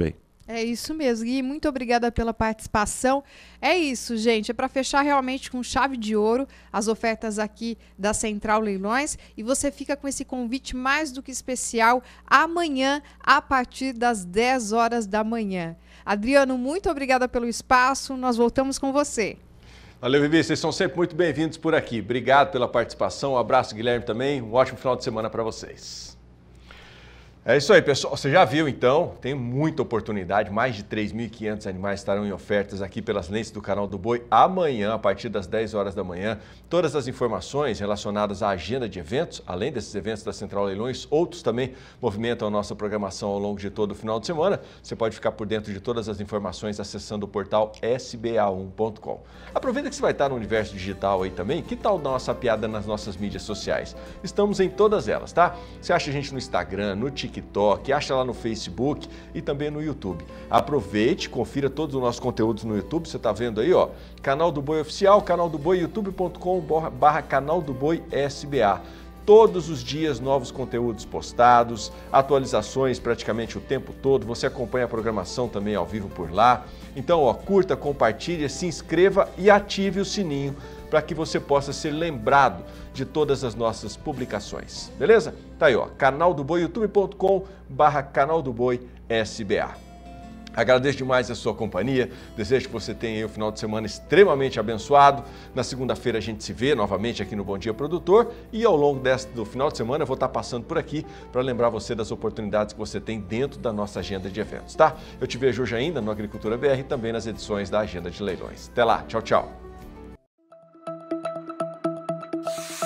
É isso mesmo, Gui, muito obrigada pela participação. É isso, gente, é para fechar realmente com chave de ouro as ofertas aqui da Central Leilões e você fica com esse convite mais do que especial amanhã a partir das dez horas da manhã. Adriano, muito obrigada pelo espaço, nós voltamos com você. Valeu, Vivi, vocês são sempre muito bem-vindos por aqui. Obrigado pela participação, um abraço, Guilherme, também, um ótimo final de semana para vocês. É isso aí, pessoal. Você já viu, então, tem muita oportunidade. Mais de três mil e quinhentos animais estarão em ofertas aqui pelas lentes do Canal do Boi amanhã, a partir das dez horas da manhã. Todas as informações relacionadas à agenda de eventos, além desses eventos da Central Leilões, outros também movimentam a nossa programação ao longo de todo o final de semana. Você pode ficar por dentro de todas as informações acessando o portal S B A um ponto com. Aproveita que você vai estar no universo digital aí também. Que tal dar uma sapeada nas nossas mídias sociais? Estamos em todas elas, tá? Você acha a gente no Instagram, no TikTok, TikTok, acha lá no Facebook e também no YouTube. Aproveite, confira todos os nossos conteúdos no YouTube, você está vendo aí, ó, Canal do Boi Oficial, Canal do Boi, youtube ponto com barra Canal do Boi S B A. Todos os dias novos conteúdos postados, atualizações praticamente o tempo todo, você acompanha a programação também ao vivo por lá. Então, ó, curta, compartilhe, se inscreva e ative o sininho para que você possa ser lembrado de todas as nossas publicações. Beleza? Tá aí, ó, Canal do Boi, youtube ponto com barra Canal do Boi S B A. Agradeço demais a sua companhia, desejo que você tenha aí um final de semana extremamente abençoado. Na segunda-feira a gente se vê novamente aqui no Bom Dia Produtor e ao longo desse, do final de semana eu vou estar passando por aqui para lembrar você das oportunidades que você tem dentro da nossa agenda de eventos, tá? Eu te vejo hoje ainda no Agricultura B R e também nas edições da Agenda de Leilões. Até lá, tchau, tchau!